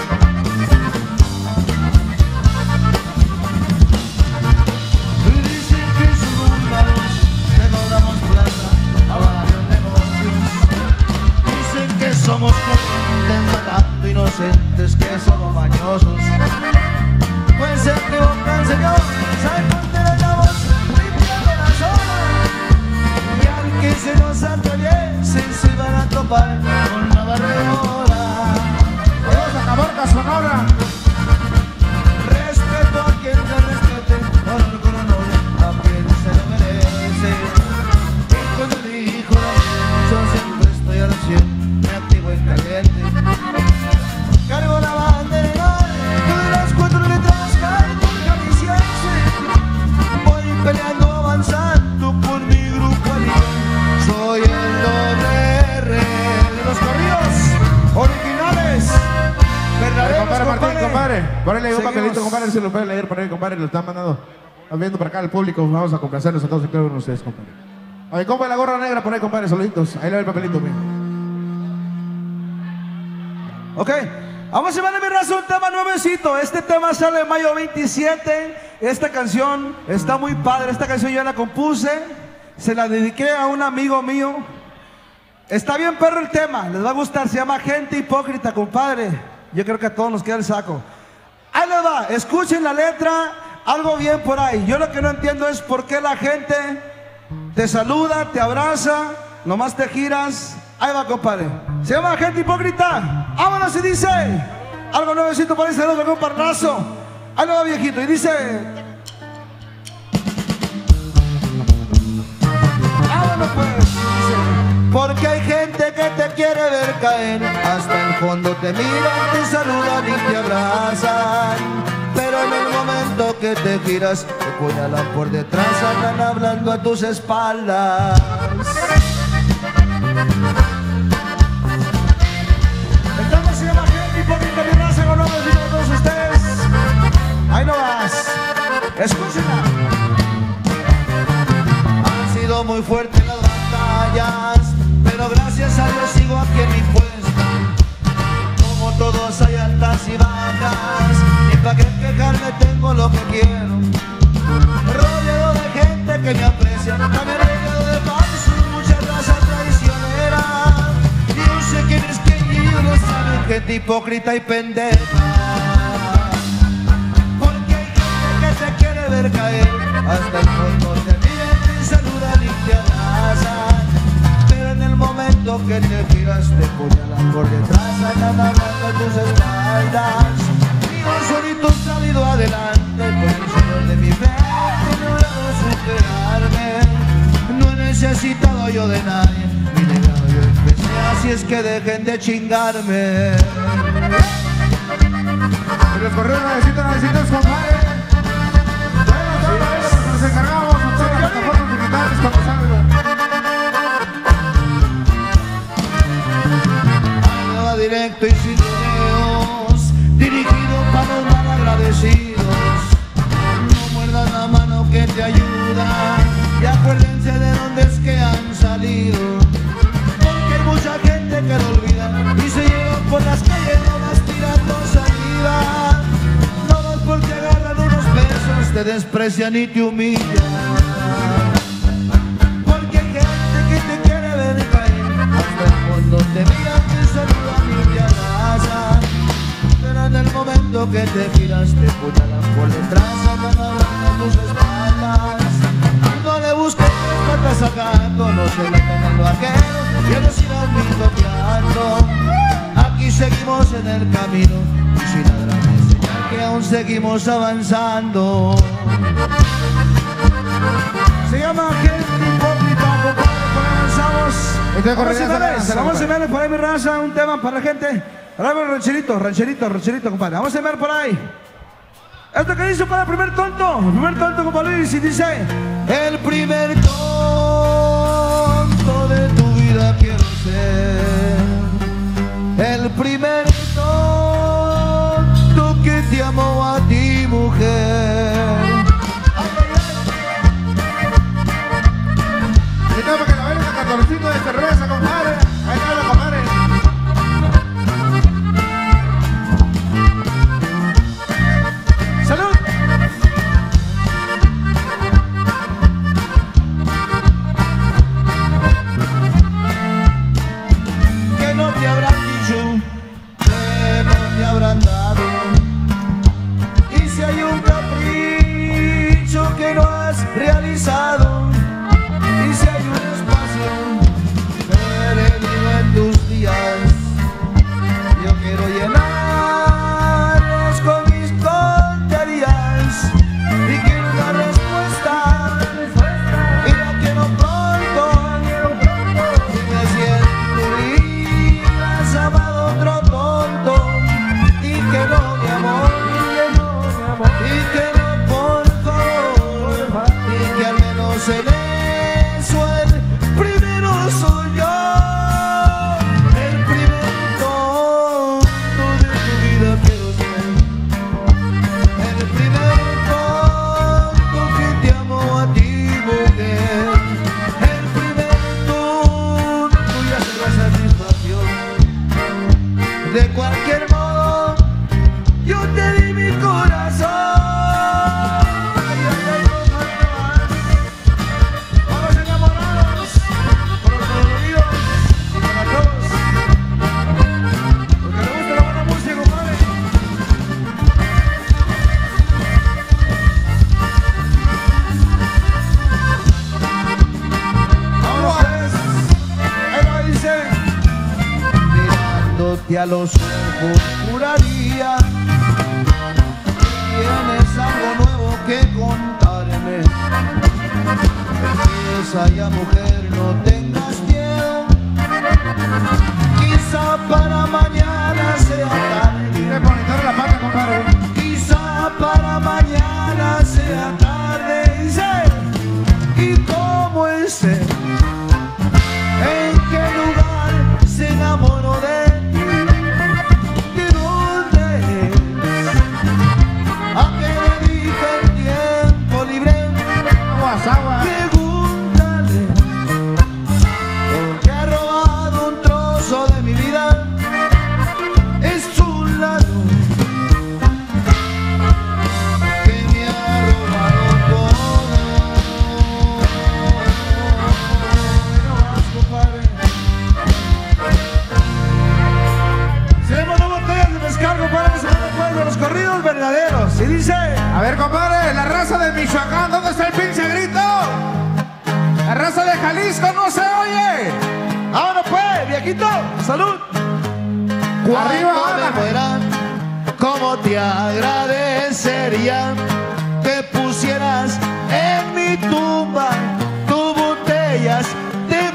S4: Dicen que son malos, que no damos plaza a varios negocios. Dicen que somos corrientes matando y inocentes que somos mañosos. Pues se equivocan, señores, hay parte de la voz limpiando la zona. Y al que se nos atraviese se van a topar con la barredora.
S1: Vamos a Caborca, Sonora.
S4: Respeto a quien se respete, honor con honor a quien se lo merece. Y cuando dijo yo siempre estoy al cien, me activo en caliente. Cargo la bandera de las cuatro letras, cargo el jalisciense. Voy peleando, avanzando por mi grupo aliado. Soy el doble R de los corridos originales.
S1: Compadre
S4: Verdaderos,
S1: Martín,
S4: compadre.
S1: compadre. Por ahí le digo un
S4: Seguimos.
S1: papelito, compadre, si lo pueden leer por ahí, compadre, lo están mandando. Están viendo para acá el público, vamos a complacerlos a todos y cada uno de ustedes, compadre. Oye, compa, la gorra negra por ahí, compadre, saluditos. Ahí le doy el papelito, mío.
S4: Ok, vamos a llevarle mi raza un tema nuevecito. Este tema sale en mayo veintisiete. Esta canción está muy padre. Esta canción yo la compuse, se la dediqué a un amigo mío. Está bien perro el tema, les va a gustar. Se llama Gente Hipócrita, compadre. Yo creo que a todos nos queda el saco. Ahí les va, escuchen la letra. Algo bien por ahí. Yo lo que no entiendo es por qué la gente te saluda, te abraza, nomás te giras. Ahí va, compadre. Se llama Gente Hipócrita. Vámonos, y dice algo nuevecito para ese otro comparrazo. Ahí lo va, viejito, y dice: vámonos pues. Dice: porque hay gente que te quiere ver caer, hasta el fondo te miran, te saludan y te abrazan. Pero en el momento que te giras, te apuñalan por detrás, andan hablando a tus espaldas. El tema se llama Gente Hipócrita, mi raza, con nombres de todos ustedes. Ahí no vas, escúchenla. Han sido muy fuertes las batallas, pero gracias a Dios sigo aquí en mi puesto. Como todos hay altas y bajas, y para qué quejarme tengo lo que quiero. Rodeado de gente que me aprecia, también rodeado de falsos, muchas razas traicioneras. Y yo sé quién es que ellos lo saben, gente hipócrita y pendeja. Porque hay gente que te quiere ver caer, hasta el fondo te miran, te saludan y te abrazan. Pero en el momento que te giras, te apuñalan por detrás, andan hablando a tus espaldas. Y yo solito he salido adelante, con el Señor de mi fe, he logrado superarme. No he necesitado yo de nadie, mi legado yo empecé, así es que dejen de chingarme.
S1: Y los correos nuevecitos, nuevecitos, compadre. Bueno, todos nos encargamos, todas las plataformas digitales cuando salga.
S4: Nueva directo y sin videos, dirigido para los mal agradecidos. No muerdan la mano que te ayuda, y acuérdense de dónde es que han salido. Porque hay mucha gente que lo olvida y se llevan por las calles nomás tirando saliva. Nomás porque agarran unos pesos, te desprecian y te humillan. Porque hay gente que te quiere ver caer, hasta el fondo te miran, te saludan y te abrazan. Pero en el momento que te giras, te apuñalan por detrás, andan hablando a tus espaldas. No le busques patas sacando, no se metan en lo ajeno, que no sigan pisoteando. Aquí seguimos en el camino, y sin nada me enseñar que aún seguimos avanzando. Se llama Gente Hipócrita, compadre, por ahí avanzamos.
S1: Este
S4: Vamos a
S1: corrido
S4: verles,
S1: adelante,
S4: vamos a
S1: compadre.
S4: verles por ahí mi raza, un tema para la gente. Ahora ver rancherito, rancherito, rancherito, compadre. Vamos a ver por ahí. Esto que dice para el primer tonto, el primer tonto, compadre Luis, y dice: el primer tonto de tu vida quiero ser. El primer tonto que te amó a ti, mujer.
S1: Y todo para que la bailen a catorcito de cerveza, compadre. Ahí está la compadre.
S4: ¡Salud! Que no te habrán dicho que De cualquier modo, yo te di mi corazón. Ay, ay, ay, no, no, no. Vamos enamorados, con los coloridos, para todos. Porque le gusta la buena música, compadre. Mirándote a los ojos juraría que tienes algo nuevo que contarme. Empieza ya, mujer, no tengas miedo. Quizá para mañana sea tarde.
S1: Qué bonita la pata, compadre.
S4: Quizá para mañana sea tarde. Dice, ¿y cómo es él? ¿En qué lugar se enamoró de ti? ¿De dónde es? ¿A qué dedica el tiempo libre?
S1: Aguas, aguas.
S4: Pregúntale, porque ha robado un trozo de mi vida. Es un ladrón que me ha robado todo. No más, compadre. Tenemos dos botellas de mezcal, compadre, que se van después de los corridos verdaderos. Y dice,
S1: A ver, compadre, la raza de Michoacán, ¿dónde está el pinche grito? La raza de Jalisco no se oye.
S4: ¡vámonos pues, viejito! ¡Salud!
S1: Arriba,
S4: Cuando me
S1: abajo.
S4: muera, ¿cómo te agradecería que pusieras en mi tumba tus botellas de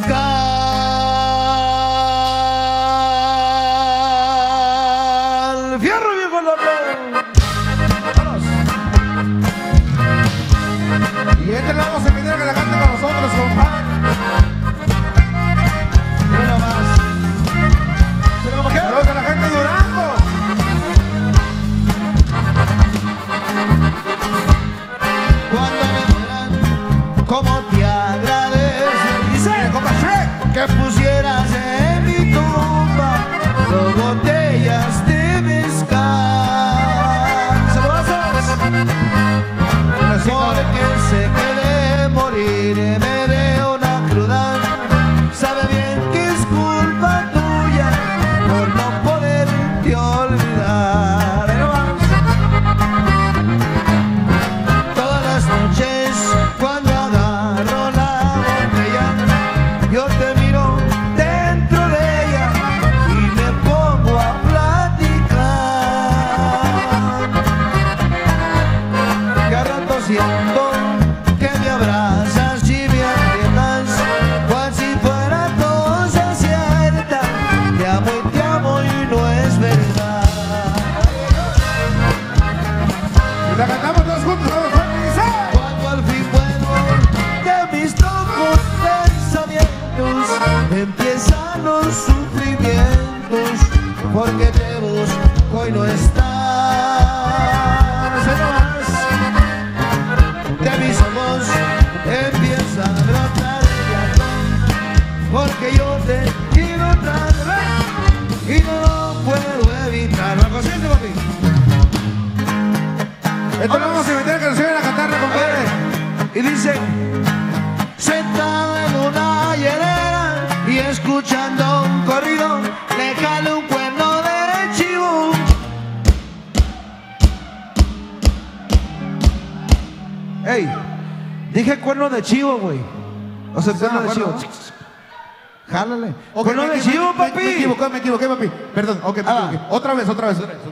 S4: mezcal? ¡Fierro, viejo loco! ¡Vámonos!
S1: Y este le vamos a pedir que la cante con nosotros, compadre.
S4: Mira nomás. ¿Pero cómo qué?
S1: Saludos a la gente de Durango.
S4: Cuando me mueran, ¿cómo te agradecería? Dice,
S1: Compa Shrek.
S4: que pusieras en mi tumba dos botellas de mezcal. ¡Saludazos! Porque sé que de morir me de una cruda. Sabe bien que es culpa tuya por no poderte olvidar. Ahí nomás. Todas las noches cuando agarro la botella, yo te miro dentro de ella y me pongo a platicar. Cada rato siento que me abrazas y me aprietas, cual si fuera cosa cierta. Te amo y te amo y no es verdad.
S1: Y la cantamos todos juntos, todos felices.
S4: Cuando al fin vuelvo de mis locos pensamientos, empiezan los sufrimientos, porque te busco y no estás. Ahí nomás. De mis ojos empieza a brotar el llanto, porque yo te quiero otra vez y no lo puedo evitar. ¿Lo consciente, papi?
S1: Esto lo vamos a invitar a que nos lleven a cantarla, compadre.
S4: Y dice, sentado en una hielera y escuchando un corrido, le jale un cuerno de chivo. Ey, dije cuerno de chivo, güey. O sea, cuerno de chivo. Jálale.
S1: Ok,
S4: Cuerno
S1: me
S4: de
S1: equivoqué,
S4: chivo,
S1: me-
S4: papi.
S1: Me equivoqué, me equivoqué, papi. Perdón, ok, me
S4: Ah.
S1: equivoqué. Otra vez, otra vez, otra vez.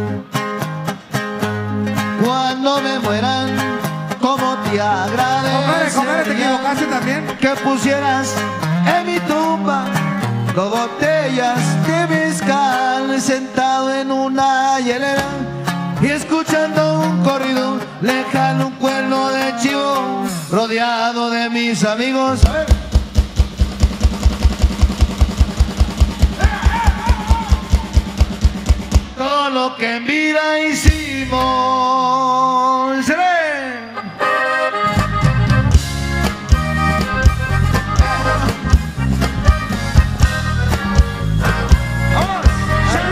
S4: Cuando me mueran, ¿cómo te
S1: Compadre, compadre, ¿te
S4: agradecería
S1: equivocaste también?
S4: que pusieras en mi tumba dos botellas de mezcal, sentado en una hielera y escuchando un corrido lejano, un cuerno de chivo, rodeado de mis amigos? A ver. Todo lo que en vida hicimos. ¡Se ve! ¡Vamos! ¡Se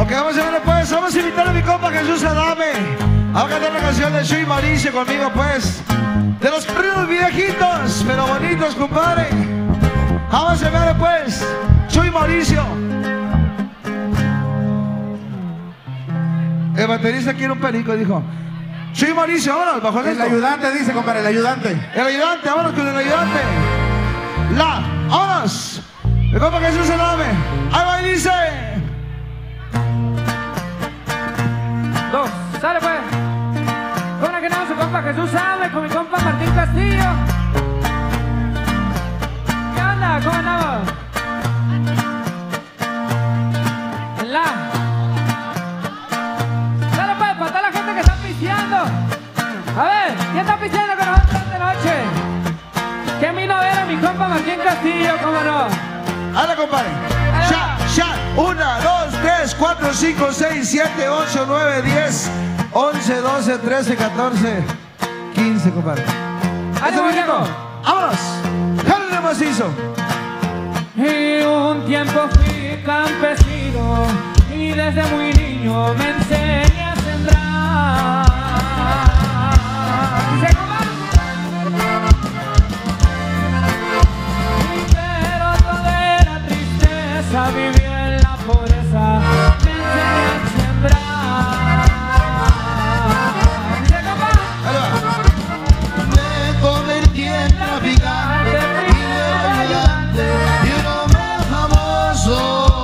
S4: Ok, vamos a ver pues, vamos a invitar a mi compa Jesús Adame a cantar la canción de Chuy Mauricio conmigo pues. De los corridos viejitos, pero bonitos, compadre. Vamos a ver pues, Chuy Mauricio. El baterista quiere un perico, dijo. Chuy Mauricio, vámonos, bajo
S1: El
S4: esto.
S1: ayudante dice, compadre, el ayudante.
S4: El ayudante, vámonos con el ayudante. La, vámonos. Mi compa Jesús Adame. Ahí va y dice.
S5: Dos, sale pues. Con la que no, su compa Jesús Adame, con mi compa Martín Castillo. ¿Qué onda? ¿Cómo andamos? En la. Sale pues, para toda la gente que está pisteando. A ver, ¿quién está pisteando con nosotros esta noche? Que mi novela, mi compa Martín Castillo, ¿cómo no?
S4: Dale, compadre. Ya, ya. Una, dos, tres, cuatro, cinco, seis, siete, ocho, nueve, diez, once, doce, trece, catorce, quince, compadre.
S5: ¡Ánimo, Diego!
S4: ¡Vámonos! ¡Jálale macizo!
S5: Y un tiempo fui campesino y desde muy niño me enseñé a sembrar. ¿Y se coma? Pero todo era tristeza, viví en la pobreza, me enseñé a sembrar. ¿Y se coma?
S3: Me convertí en traficante y luego ayudante y un hombre famoso.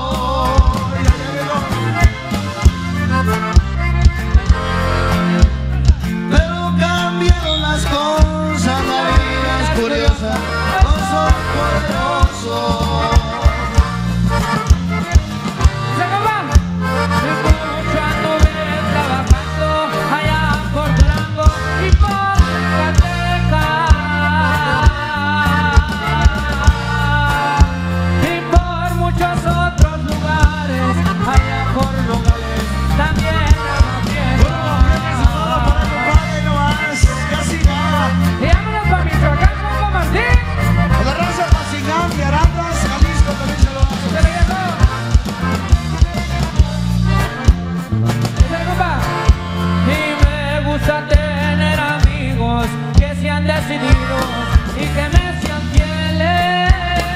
S3: Pero cambiaron las cosas, la vida es curiosa, no soy poderoso.
S5: Se acaban. Mucho anduve trabajando allá por Durango y por Zacatecas y por muchos otros lugares, allá por Nogales también
S4: Casi nada.
S5: y vámonos para Michoacán, compa Martín.
S4: La raza Pasigán, Arandas, Jalisco también se lo hace.
S5: Se le llegó. Se le compa. Y me gusta tener amigos que sean decididos y que me sean fieles.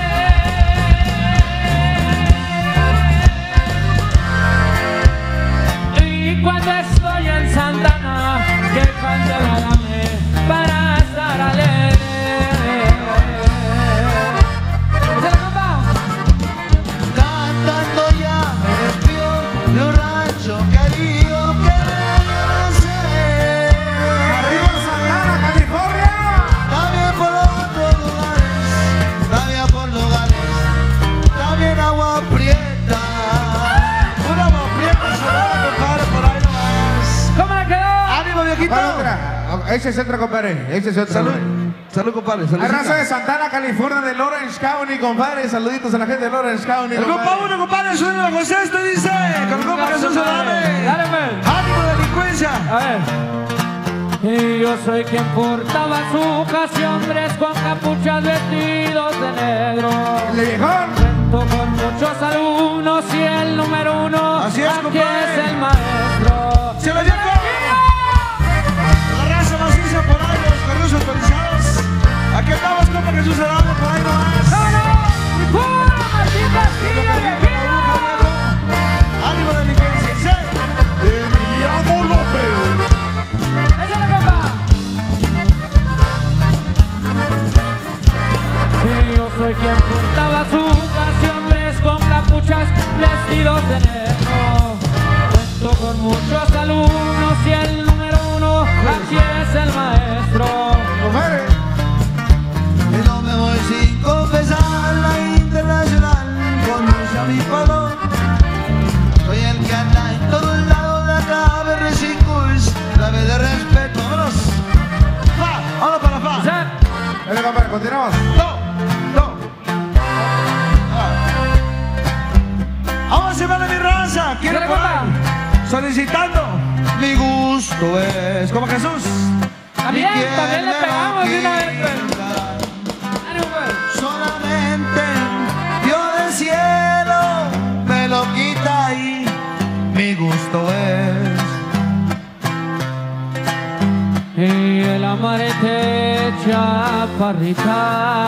S5: Y cuando estoy en Santana, que cante la dame para estar alegre. Se le compa.
S3: Cantando ya me despido de un rancho querido que debe nacer.
S1: ¡Arriba Santana, California!
S3: También por otros lugares, también por lugares, también agua prieta.
S4: Una agua prieta sonora, compadre, por ahí nomás.
S5: ¿Cómo le quedó?
S4: ¡Ánimo, viejito!
S1: ¿Cuál otra? Ese es otro, compadre. Ese es otro.
S4: Salud. Salud, compadre. Salud.
S1: La raza de Santana, California, de Lawrence County, compadre. Saluditos a la gente de Lawrence County,
S4: El compa
S1: compadre.
S4: uno, compadre, suena José, esto dice. Con el compa Jesús Adame.
S5: Dale, pues.
S4: ¡Ánimo, delincuencia!
S5: A ver. Y yo soy quien portaba su casi hombres con capuchas vestidos de negro.
S1: El viejón.
S5: Cuento con muchos alumnos y el número uno
S4: Así es,
S5: aquí
S4: compadre.
S5: es el maestro.
S4: ¡Se lo llevo! La raza maciza por ahí, los correos autorizados. Aquí estamos, compa Jesús Adame, por ahí nomás.
S5: ¡Vámonos! ¡Pura Martín Castillo, viejito!
S4: ¡Ánimo, delincuencia! ¡Sí!
S2: Emiliano López.
S5: ¡Échale, compa! Y yo soy quien portaba su casi hombres con capuchas vestidos de negro. Cuento con muchos alumnos y el número uno aquí es el maestro.
S1: Compadre.
S3: Y no me voy sin confesar la internacional con mucho avispado. Soy el que anda en todos lados de acá, ver sin curso, la vez de respeto. Vámonos.
S4: ¡Fa! ¡Vámonos para fa!
S5: Sí.
S1: Dale, compadre, continuamos.
S4: ¡No! ¡No! Vamos a llevarle mi raza. ¿Quiere
S5: Dale,
S4: por
S5: compa.
S4: ahí? Solicitando. Mi gusto es como Jesús.
S5: También,
S3: ¿Y quién
S5: también le
S3: me
S5: pegamos de una
S3: va a
S5: vez, pues.
S3: quitar?
S5: Ánimo, pues.
S3: Solamente Dios del cielo me lo quita y mi
S5: Prepárate, chaparrita,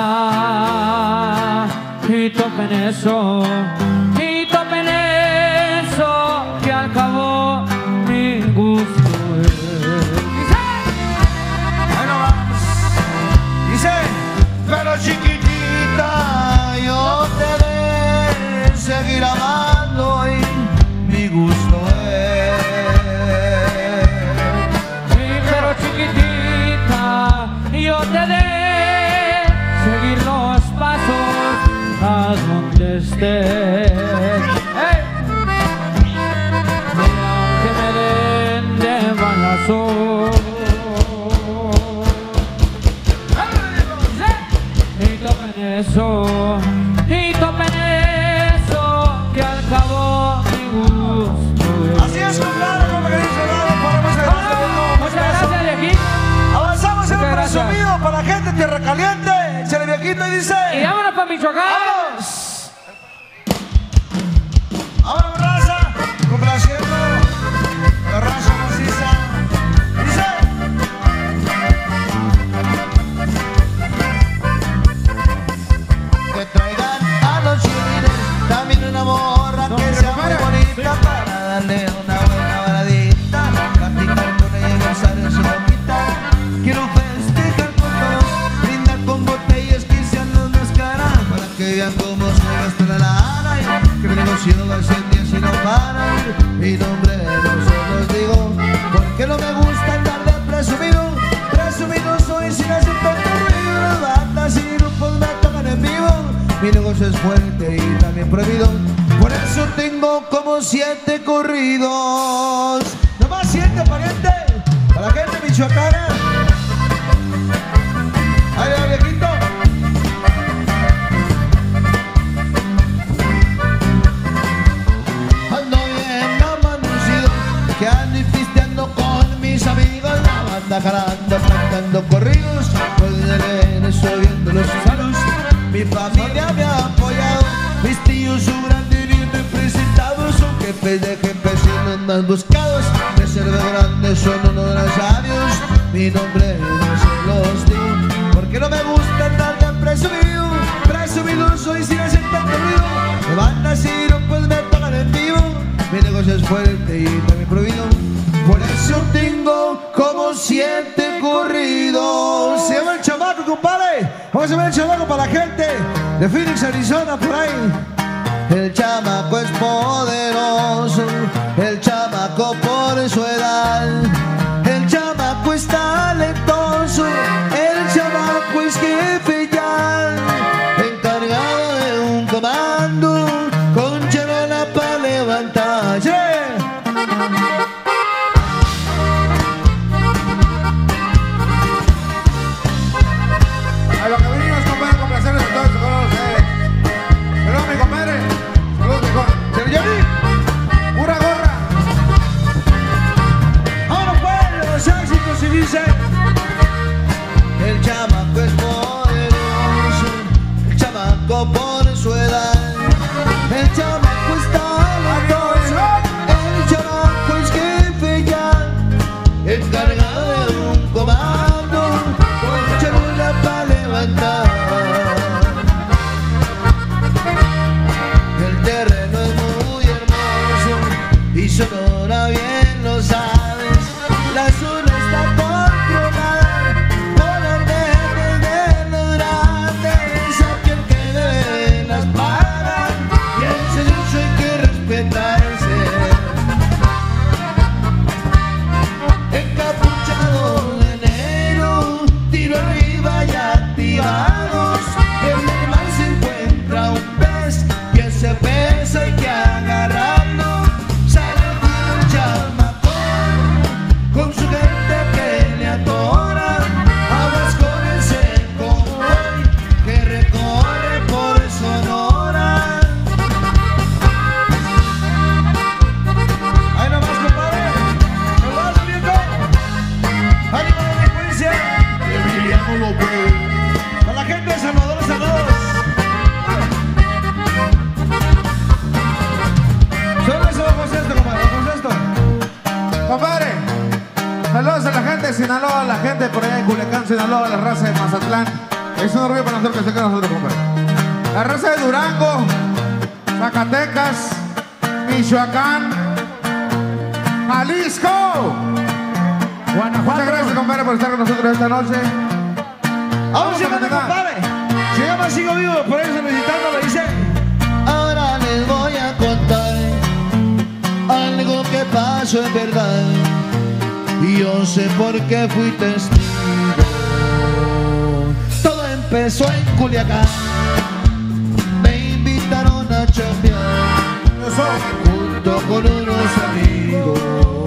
S5: y topen eso, y topen eso, que al cabo mi gusto es.
S4: Dice, ahí no vamos. Dice, pero chiquitita, yo te de seguir amando y mi gusto es.
S5: Sí, pero chiquitita, yo te de seguir los pasos a donde estés. ¡Hey! Que me den de balazo. Y topen eso, y topen eso, que al cabo mi gusto es.
S4: Así es, compadre, como que dice Lalo, ponemos el gusto.
S5: Muchas gracias, viejito.
S4: Avanzamos en un
S5: Muchas gracias.
S4: presumido para la gente de Tierra Caliente. Échale, viejito, y dice.
S5: Y vámonos para Michoacán.
S4: ¡Vamos! ¡Vámonos, raza! Complaciendo a la raza maciza. Dice. Que traigan a los chiles también una morra que sea muy bonita para darle una buena baladita, platicar con ella y besar en su boquita. Quiero festejar con todos, brindar con botellas que sean los más caras, para que vean cómo se gasta la lana y que mi negocio va a ser día si no para. Mi nombre no se los digo porque no me gusta andar de presumido. Presumido soy sin hacer tanto ruido. Las bandas y grupos me tocan en vivo. Mi negocio es fuerte y también prohibido. Por eso tengo como siete corridos. Nomás siete, pariente. Para la gente michoacana. Ahí va, viejito. Ando bien amanecido, que ando y pisteando con mis amigos. La banda jalando, cantando corridos, con el estoy viendo los saludos. Mi familia me ha apoyado, mis tíos son grandes y bien representados. Son jefes de campesinos más buscados, reserva grandes son honorarios. Mi nombre no se los digo porque no me gusta andar de presumido. Presumido soy sin hacer tanto ruido. Me van a decir, pues me tocan en vivo. Mi negocio es fuerte y también prohibido. Por eso tengo como siete corridos. Se llama el chamaco, compadre. ¿Cómo se llama el chamaco para la gente de Phoenix, Arizona, por ahí? El chamaco es poderoso, el chamaco por su edad. El chamaco es talentoso, el chamaco es jefe ya, encargado de un comando con charola para levantar. ¡Yeah!
S1: A lo que venimos, compadre, con placeres a todos, con ustedes. Pero mi compadre, saludos mejor.
S4: ¡Sergio!
S1: Pura gorra.
S4: Ahora pues, los éxitos y dice. El chamaco es poderoso, el chamaco por su edad. El chamaco es talentoso, el chamaco es jefe ya, encargado de un comando con charola para levantar. El terreno es muy hermoso y Sonora bien lo sabes. La zona está controlada por órdenes de los grandes. Aquel que debe las paga y el silencio hay que respetarse. Encapuchado de enero, tiro arriba y activados. En el mar se encuentra un pez, que se pesa y que agarrarlo. Sale el tiro
S1: Sinaloa, la gente por allá de Culiacán, Sinaloa, la raza de Mazatlán. Es un orgullo para nosotros que se quede nosotros, compadre. La raza de Durango, Zacatecas, Michoacán, Jalisco. Muchas gracias, compadre, por estar con nosotros esta noche.
S4: Vamos a cantar, compadre. Se llama Sigo Vivo, por eso necesitándolo, dice. Ahora les voy a contar algo que pasó en verdad. Y yo sé por qué fui testigo. Todo empezó en Culiacán. Me invitaron a chambear junto con unos amigos.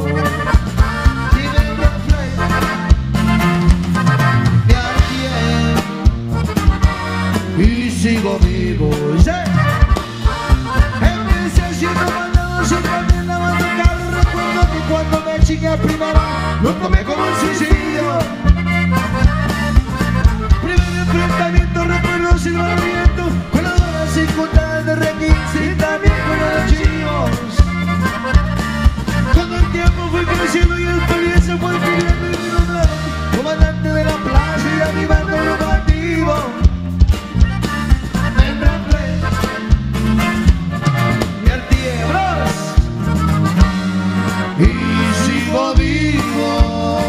S4: Y sigo vivo. ¿Sí? Empecé haciendo mandados y también lavando carros. Recuerdo que cuando me chingué primero lo tomé como un suicidio. Primer enfrentamiento, recuerdo sin movimiento, con las horas sin contar de requince y también con los chivos. Cuando el tiempo fue creciendo y el experiencia fue adquiriendo y me nombraron comandante de la plaza y arribando lo activo. Y sigo vivo.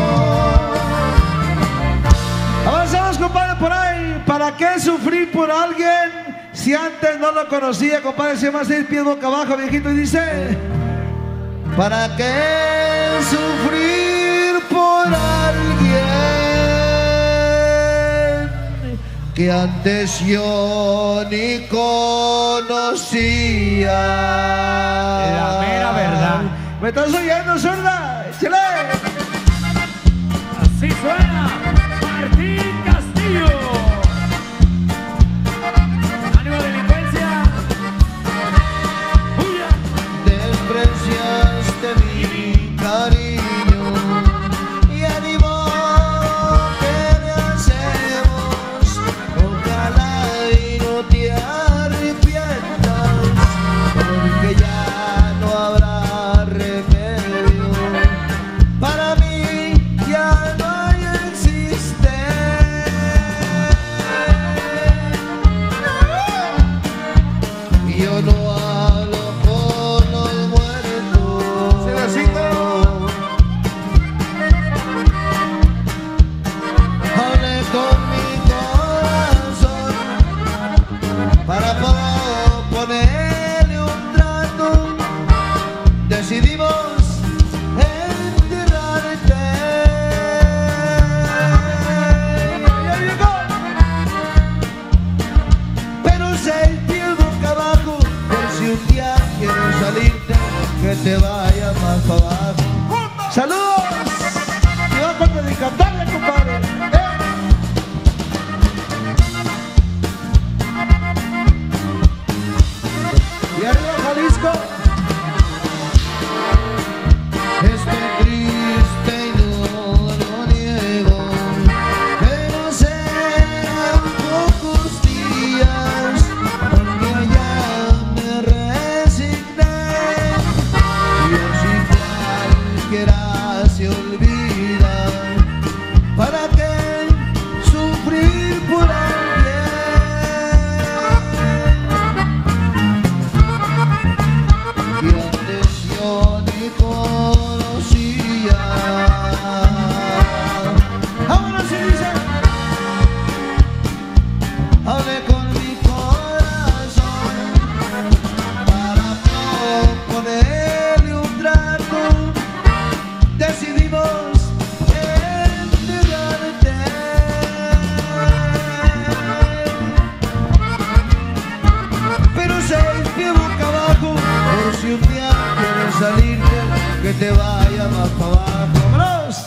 S4: Avanzamos, compadre, por ahí. ¿Para qué sufrir por alguien si antes no lo conocía, compadre? Se llama Seis Pies Boca Abajo, viejito, y dice: ¿para qué sufrir por alguien que antes yo ni conocía?
S5: La mera verdad.
S4: ¿Me estás oyendo, sorda? ¡Échale!
S5: Así suena Martín Castillo. Ánimo, delincuencia. ¡Huya!
S4: Despreciaste mi cariño y ánimo que le hacemos. Ojalá y no te arrepientas, porque ya no habrá remedio. Para mí ya no hay existencia. Yo no hablo con los muertos.
S1: Se lo sigo.
S4: Hablé con mi corazón para ponerle un trato. Decidimos enterrarte. Ya llegó. Pero seis pies boca abajo, por si un día quieres salirte, que te vaya más para abajo. ¡Saludos! Y vamos a dedicarle, compadre. ¿Eh? Y arriba Jalisco. Estoy triste y no lo niego, pero serán pocos días, porque ya me resigné. Dios igual quiera se olvida. ¿Para qué sufrir por alguien que antes yo ni conocía? Ahora sí dice: hablé con mi corazón para proponerle un trato. Decidimos enterrarte. Pero seis pies boca abajo, por si un día quieres salirte, que te vaya más para abajo. ¡Vámonos!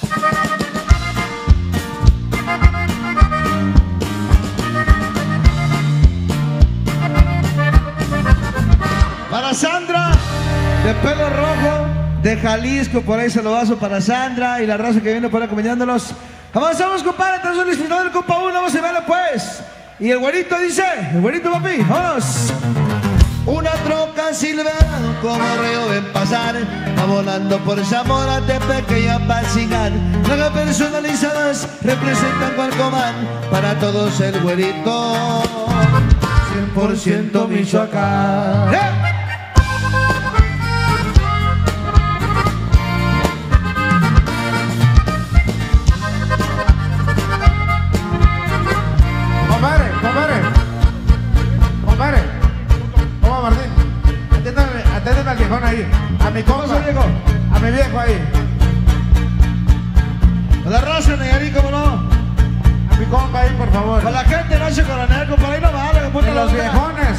S4: Para Sandra, de pelo rojo, de Jalisco, por ahí se lo vaso para Sandra y la raza que viene por ahí acompañándolos. Avanzamos, compadre, entonces el disfrutador del compa uno, vamos a verlo pues. Y el güerito dice: el güerito, papi, vámonos. Una troca Silverado como río ven pasar, va volando por Zamora, Tepeque y Apatzingán. Las personalizadas representan Cualcomán, para todos el güerito, cien por ciento Michoacán. ¡Eh!
S1: Compadre, compadre, compadre, ¿cómo Martín? Atiéndeme, atiéndeme al viejón ahí, a mi compa, viejo? A mi viejo ahí.
S4: A la raza, Nayarit, ¿cómo no?
S1: A mi compa ahí, por favor.
S4: Para la gente, Nacho Coronel, compadre, ahí no vale, que puta
S1: Y
S4: la
S1: los
S4: boca.
S1: viejones.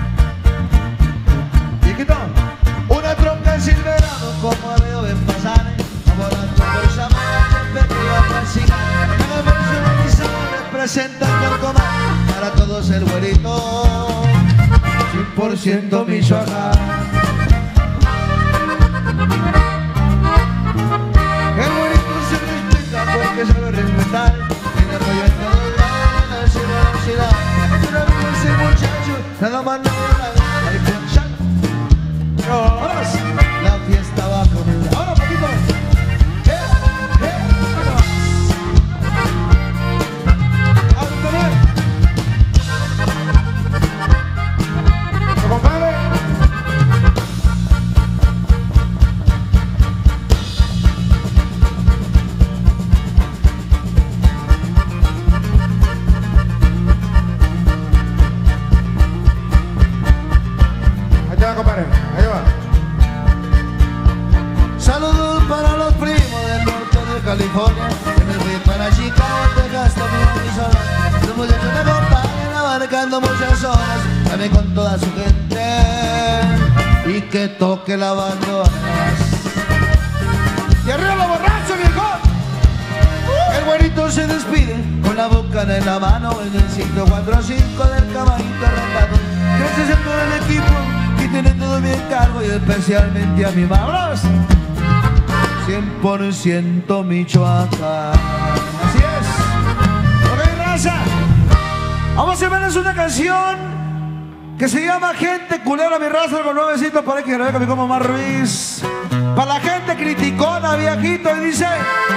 S4: Viejito, una tronca Silverado como río ven pasar, va volando por Zamora, Tepeque y Apatzingán. Cada personalizado representa Cualcomán, para todos el güerito, cien por ciento Michoacán. El güerito se respeta porque sabe respetar, tiene apoyo en todos lados, sin velocidad. Una vez ese muchacho, nada más no la hay ponchar. Vámonos, la fiesta va a comenzar. Ahora, poquito. Eh, eh, vámonos. Vamos con él.
S1: Compadre. Ahí te va, compadre, ahí va.
S4: Saludos para los primos del norte de California, que me fui para Chicago, Texas, también Arizona. Los muchachos me acompañan abarcando muchas horas, también con toda su gente, y que toque la bandoneras. Y arriba la borracha, viejo. El güerito se despide con la boca en la mano en el ciento cuatro cinco del caballito arrancado. Gracias a todo el equipo que tiene todo bien cargo, y especialmente a mi mamá. cien por ciento Michoacán. Así es. Ok, raza. Vamos a hacerles una canción que se llama Gente Culera, mi raza, con nuevecito por ahí que grabé con mi compa Mar Ruiz. Para la gente criticona, viejito, y dice.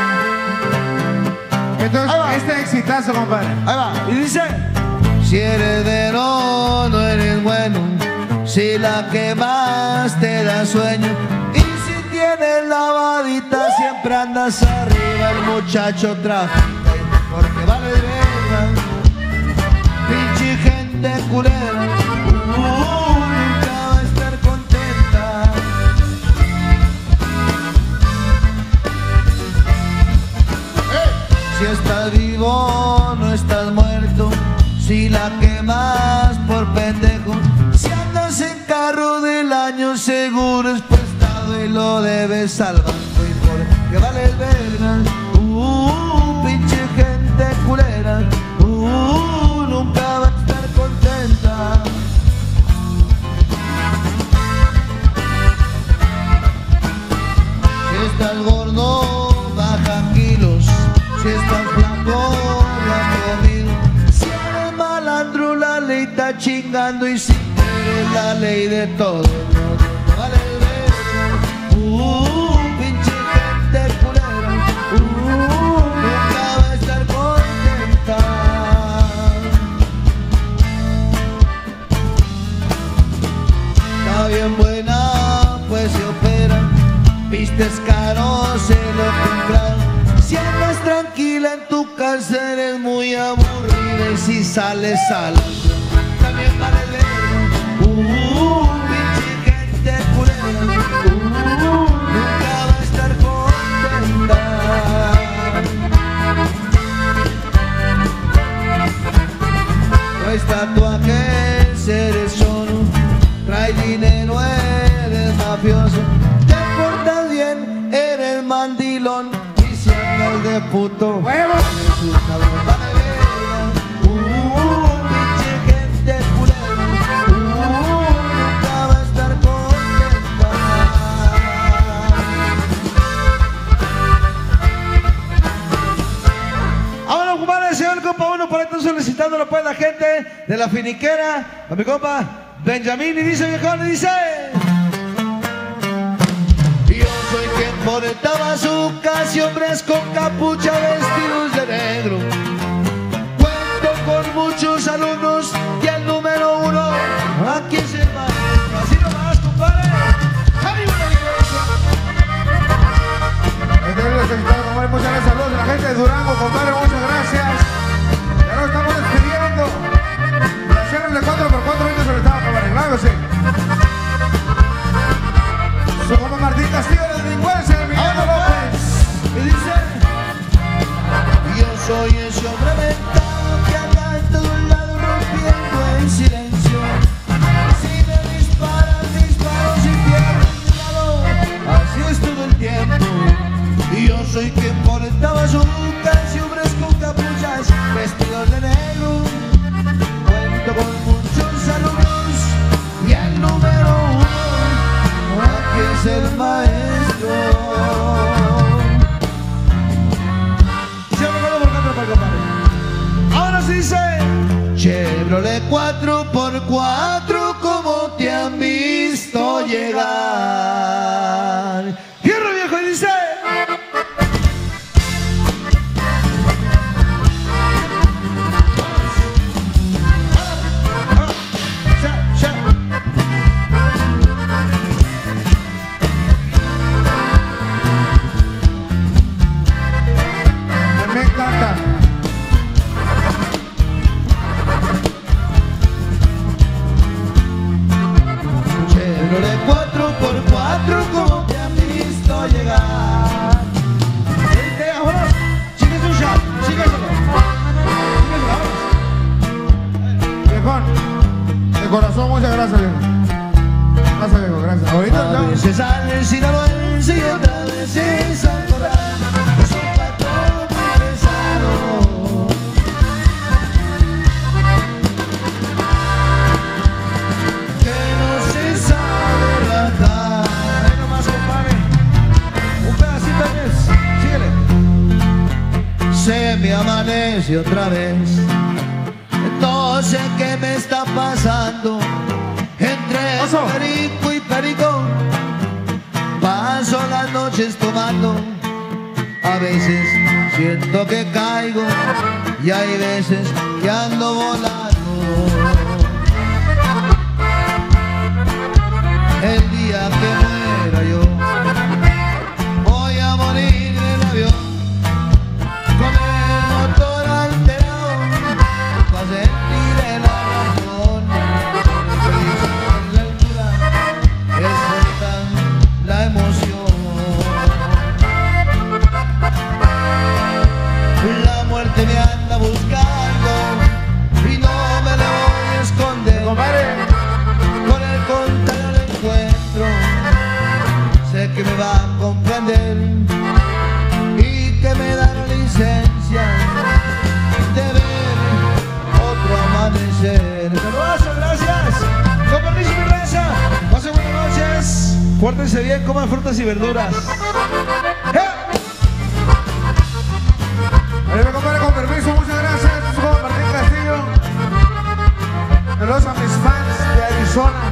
S1: Entonces,
S4: Ahí va.
S1: este exitazo, compadre.
S4: Ahí va, y dice: si eres de no, no eres bueno, si la que más te da sueño, y si tienes lavadita siempre andas arriba, el muchacho trafica, porque vale verga, pinche gente culera, uh, nunca va a estar contenta. Si estás vivo, no estás muerto, si la quemas por pendejo, si andas en carro del año seguro es prestado y lo debes salvar, y porque vale verga, uh, pinche gente culera, uh, nunca va a estar contenta. Si estás gordo, baja kilos, si estás flaco, lo has comido. Si eres malandro, la ley está chingando, y si eres la ley de todo, no, no vale verga. Uh, pinche gente culera, uh, nunca va a estar contenta. Está bien buena, pues se opera, vistes caro, se lo compran. Si andas tranquila en tu casa eres muy aburrida, y si sales a la también vale verga. Uh, pinche gente culera, uh, nunca va a estar contenta. Traes tatuajes, eres solo, traes dinero, eres mafioso, te portas bien, eres mandilón, de puto
S1: ¡Huevo!
S4: vale verga. Uh, pinche gente culera, uh, nunca va a estar contenta. Vámonos, compadre, señor compa uno, por ahí están solicitándolo pues la gente de la finiquera, a mi compa Benjamín y dice viejón, y dice: yo soy quien portaba azúcar y hombres con capucha vestidos de negro. Cuento con muchos alumnos y el número uno aquí es el maestro. Así nomás, compadre. ¡Ánimo, la iglesia!
S1: Muchas gracias, saludos a la gente de Durango, compadre, muchas gracias. Ya nos estamos despidiendo. La cierran de cuatro por cuatro años sobre el estado, compadre, claro que sí. Su compa Martín Castillo de Delincuencia, Emiliano López.
S4: Y dice: yo soy ese hombre mentado que anda en todo lado rompiendo en silencio. Si me disparan, disparo sin pierdo, así es todo el tiempo. Y yo soy quien portaba azúcar y hombres con capuchas vestidos de negro. Cuento con muchos alumnos y el número uno aquí es el maestro. Se me acuerdo por cuatro para el compadre. Ahora sí dice: Chevrolet cuatro por cuatro, como te han visto llegar. Fierro viejo, y dice:
S1: Me encanta.
S4: Chevrolet cuatro por cuatro, como te han visto llegar. Vente, ahora, síguese un shot, sígueselo. Sígueselo,
S1: Viejón, de corazón, muchas gracias, viejo. Gracias, viejo, gracias. Ahorita
S4: a veces sale sinaloense y otra vez es San Corral. Es un patrón muy pesado. Que no se sabe ratar. Ahí nomás, compadre. Un pedacito es. Síguele. Se me amanece otra vez. No sé qué me está pasando. Entre
S1: Oso.
S4: perico y perico paso las noches tomando. A veces siento que caigo y hay veces que ando volando. El día que muera yo voy a morir en el avión con el motor alterado para sentir el avión. La emoción, la muerte me anda buscando y no me la voy a esconder.
S1: compadre.
S4: Con el contrario al encuentro, sé que me va a comprender y que me da la licencia de ver otro amanecer. Saludos, gracias. Con permiso, mi raza. Pasen buenas noches. Pórtense bien, coman frutas y verduras. ¡Eh!
S1: Ahí me compadre, con permiso, muchas gracias. Su compa Martín Castillo. Saludos a mis fans de Arizona.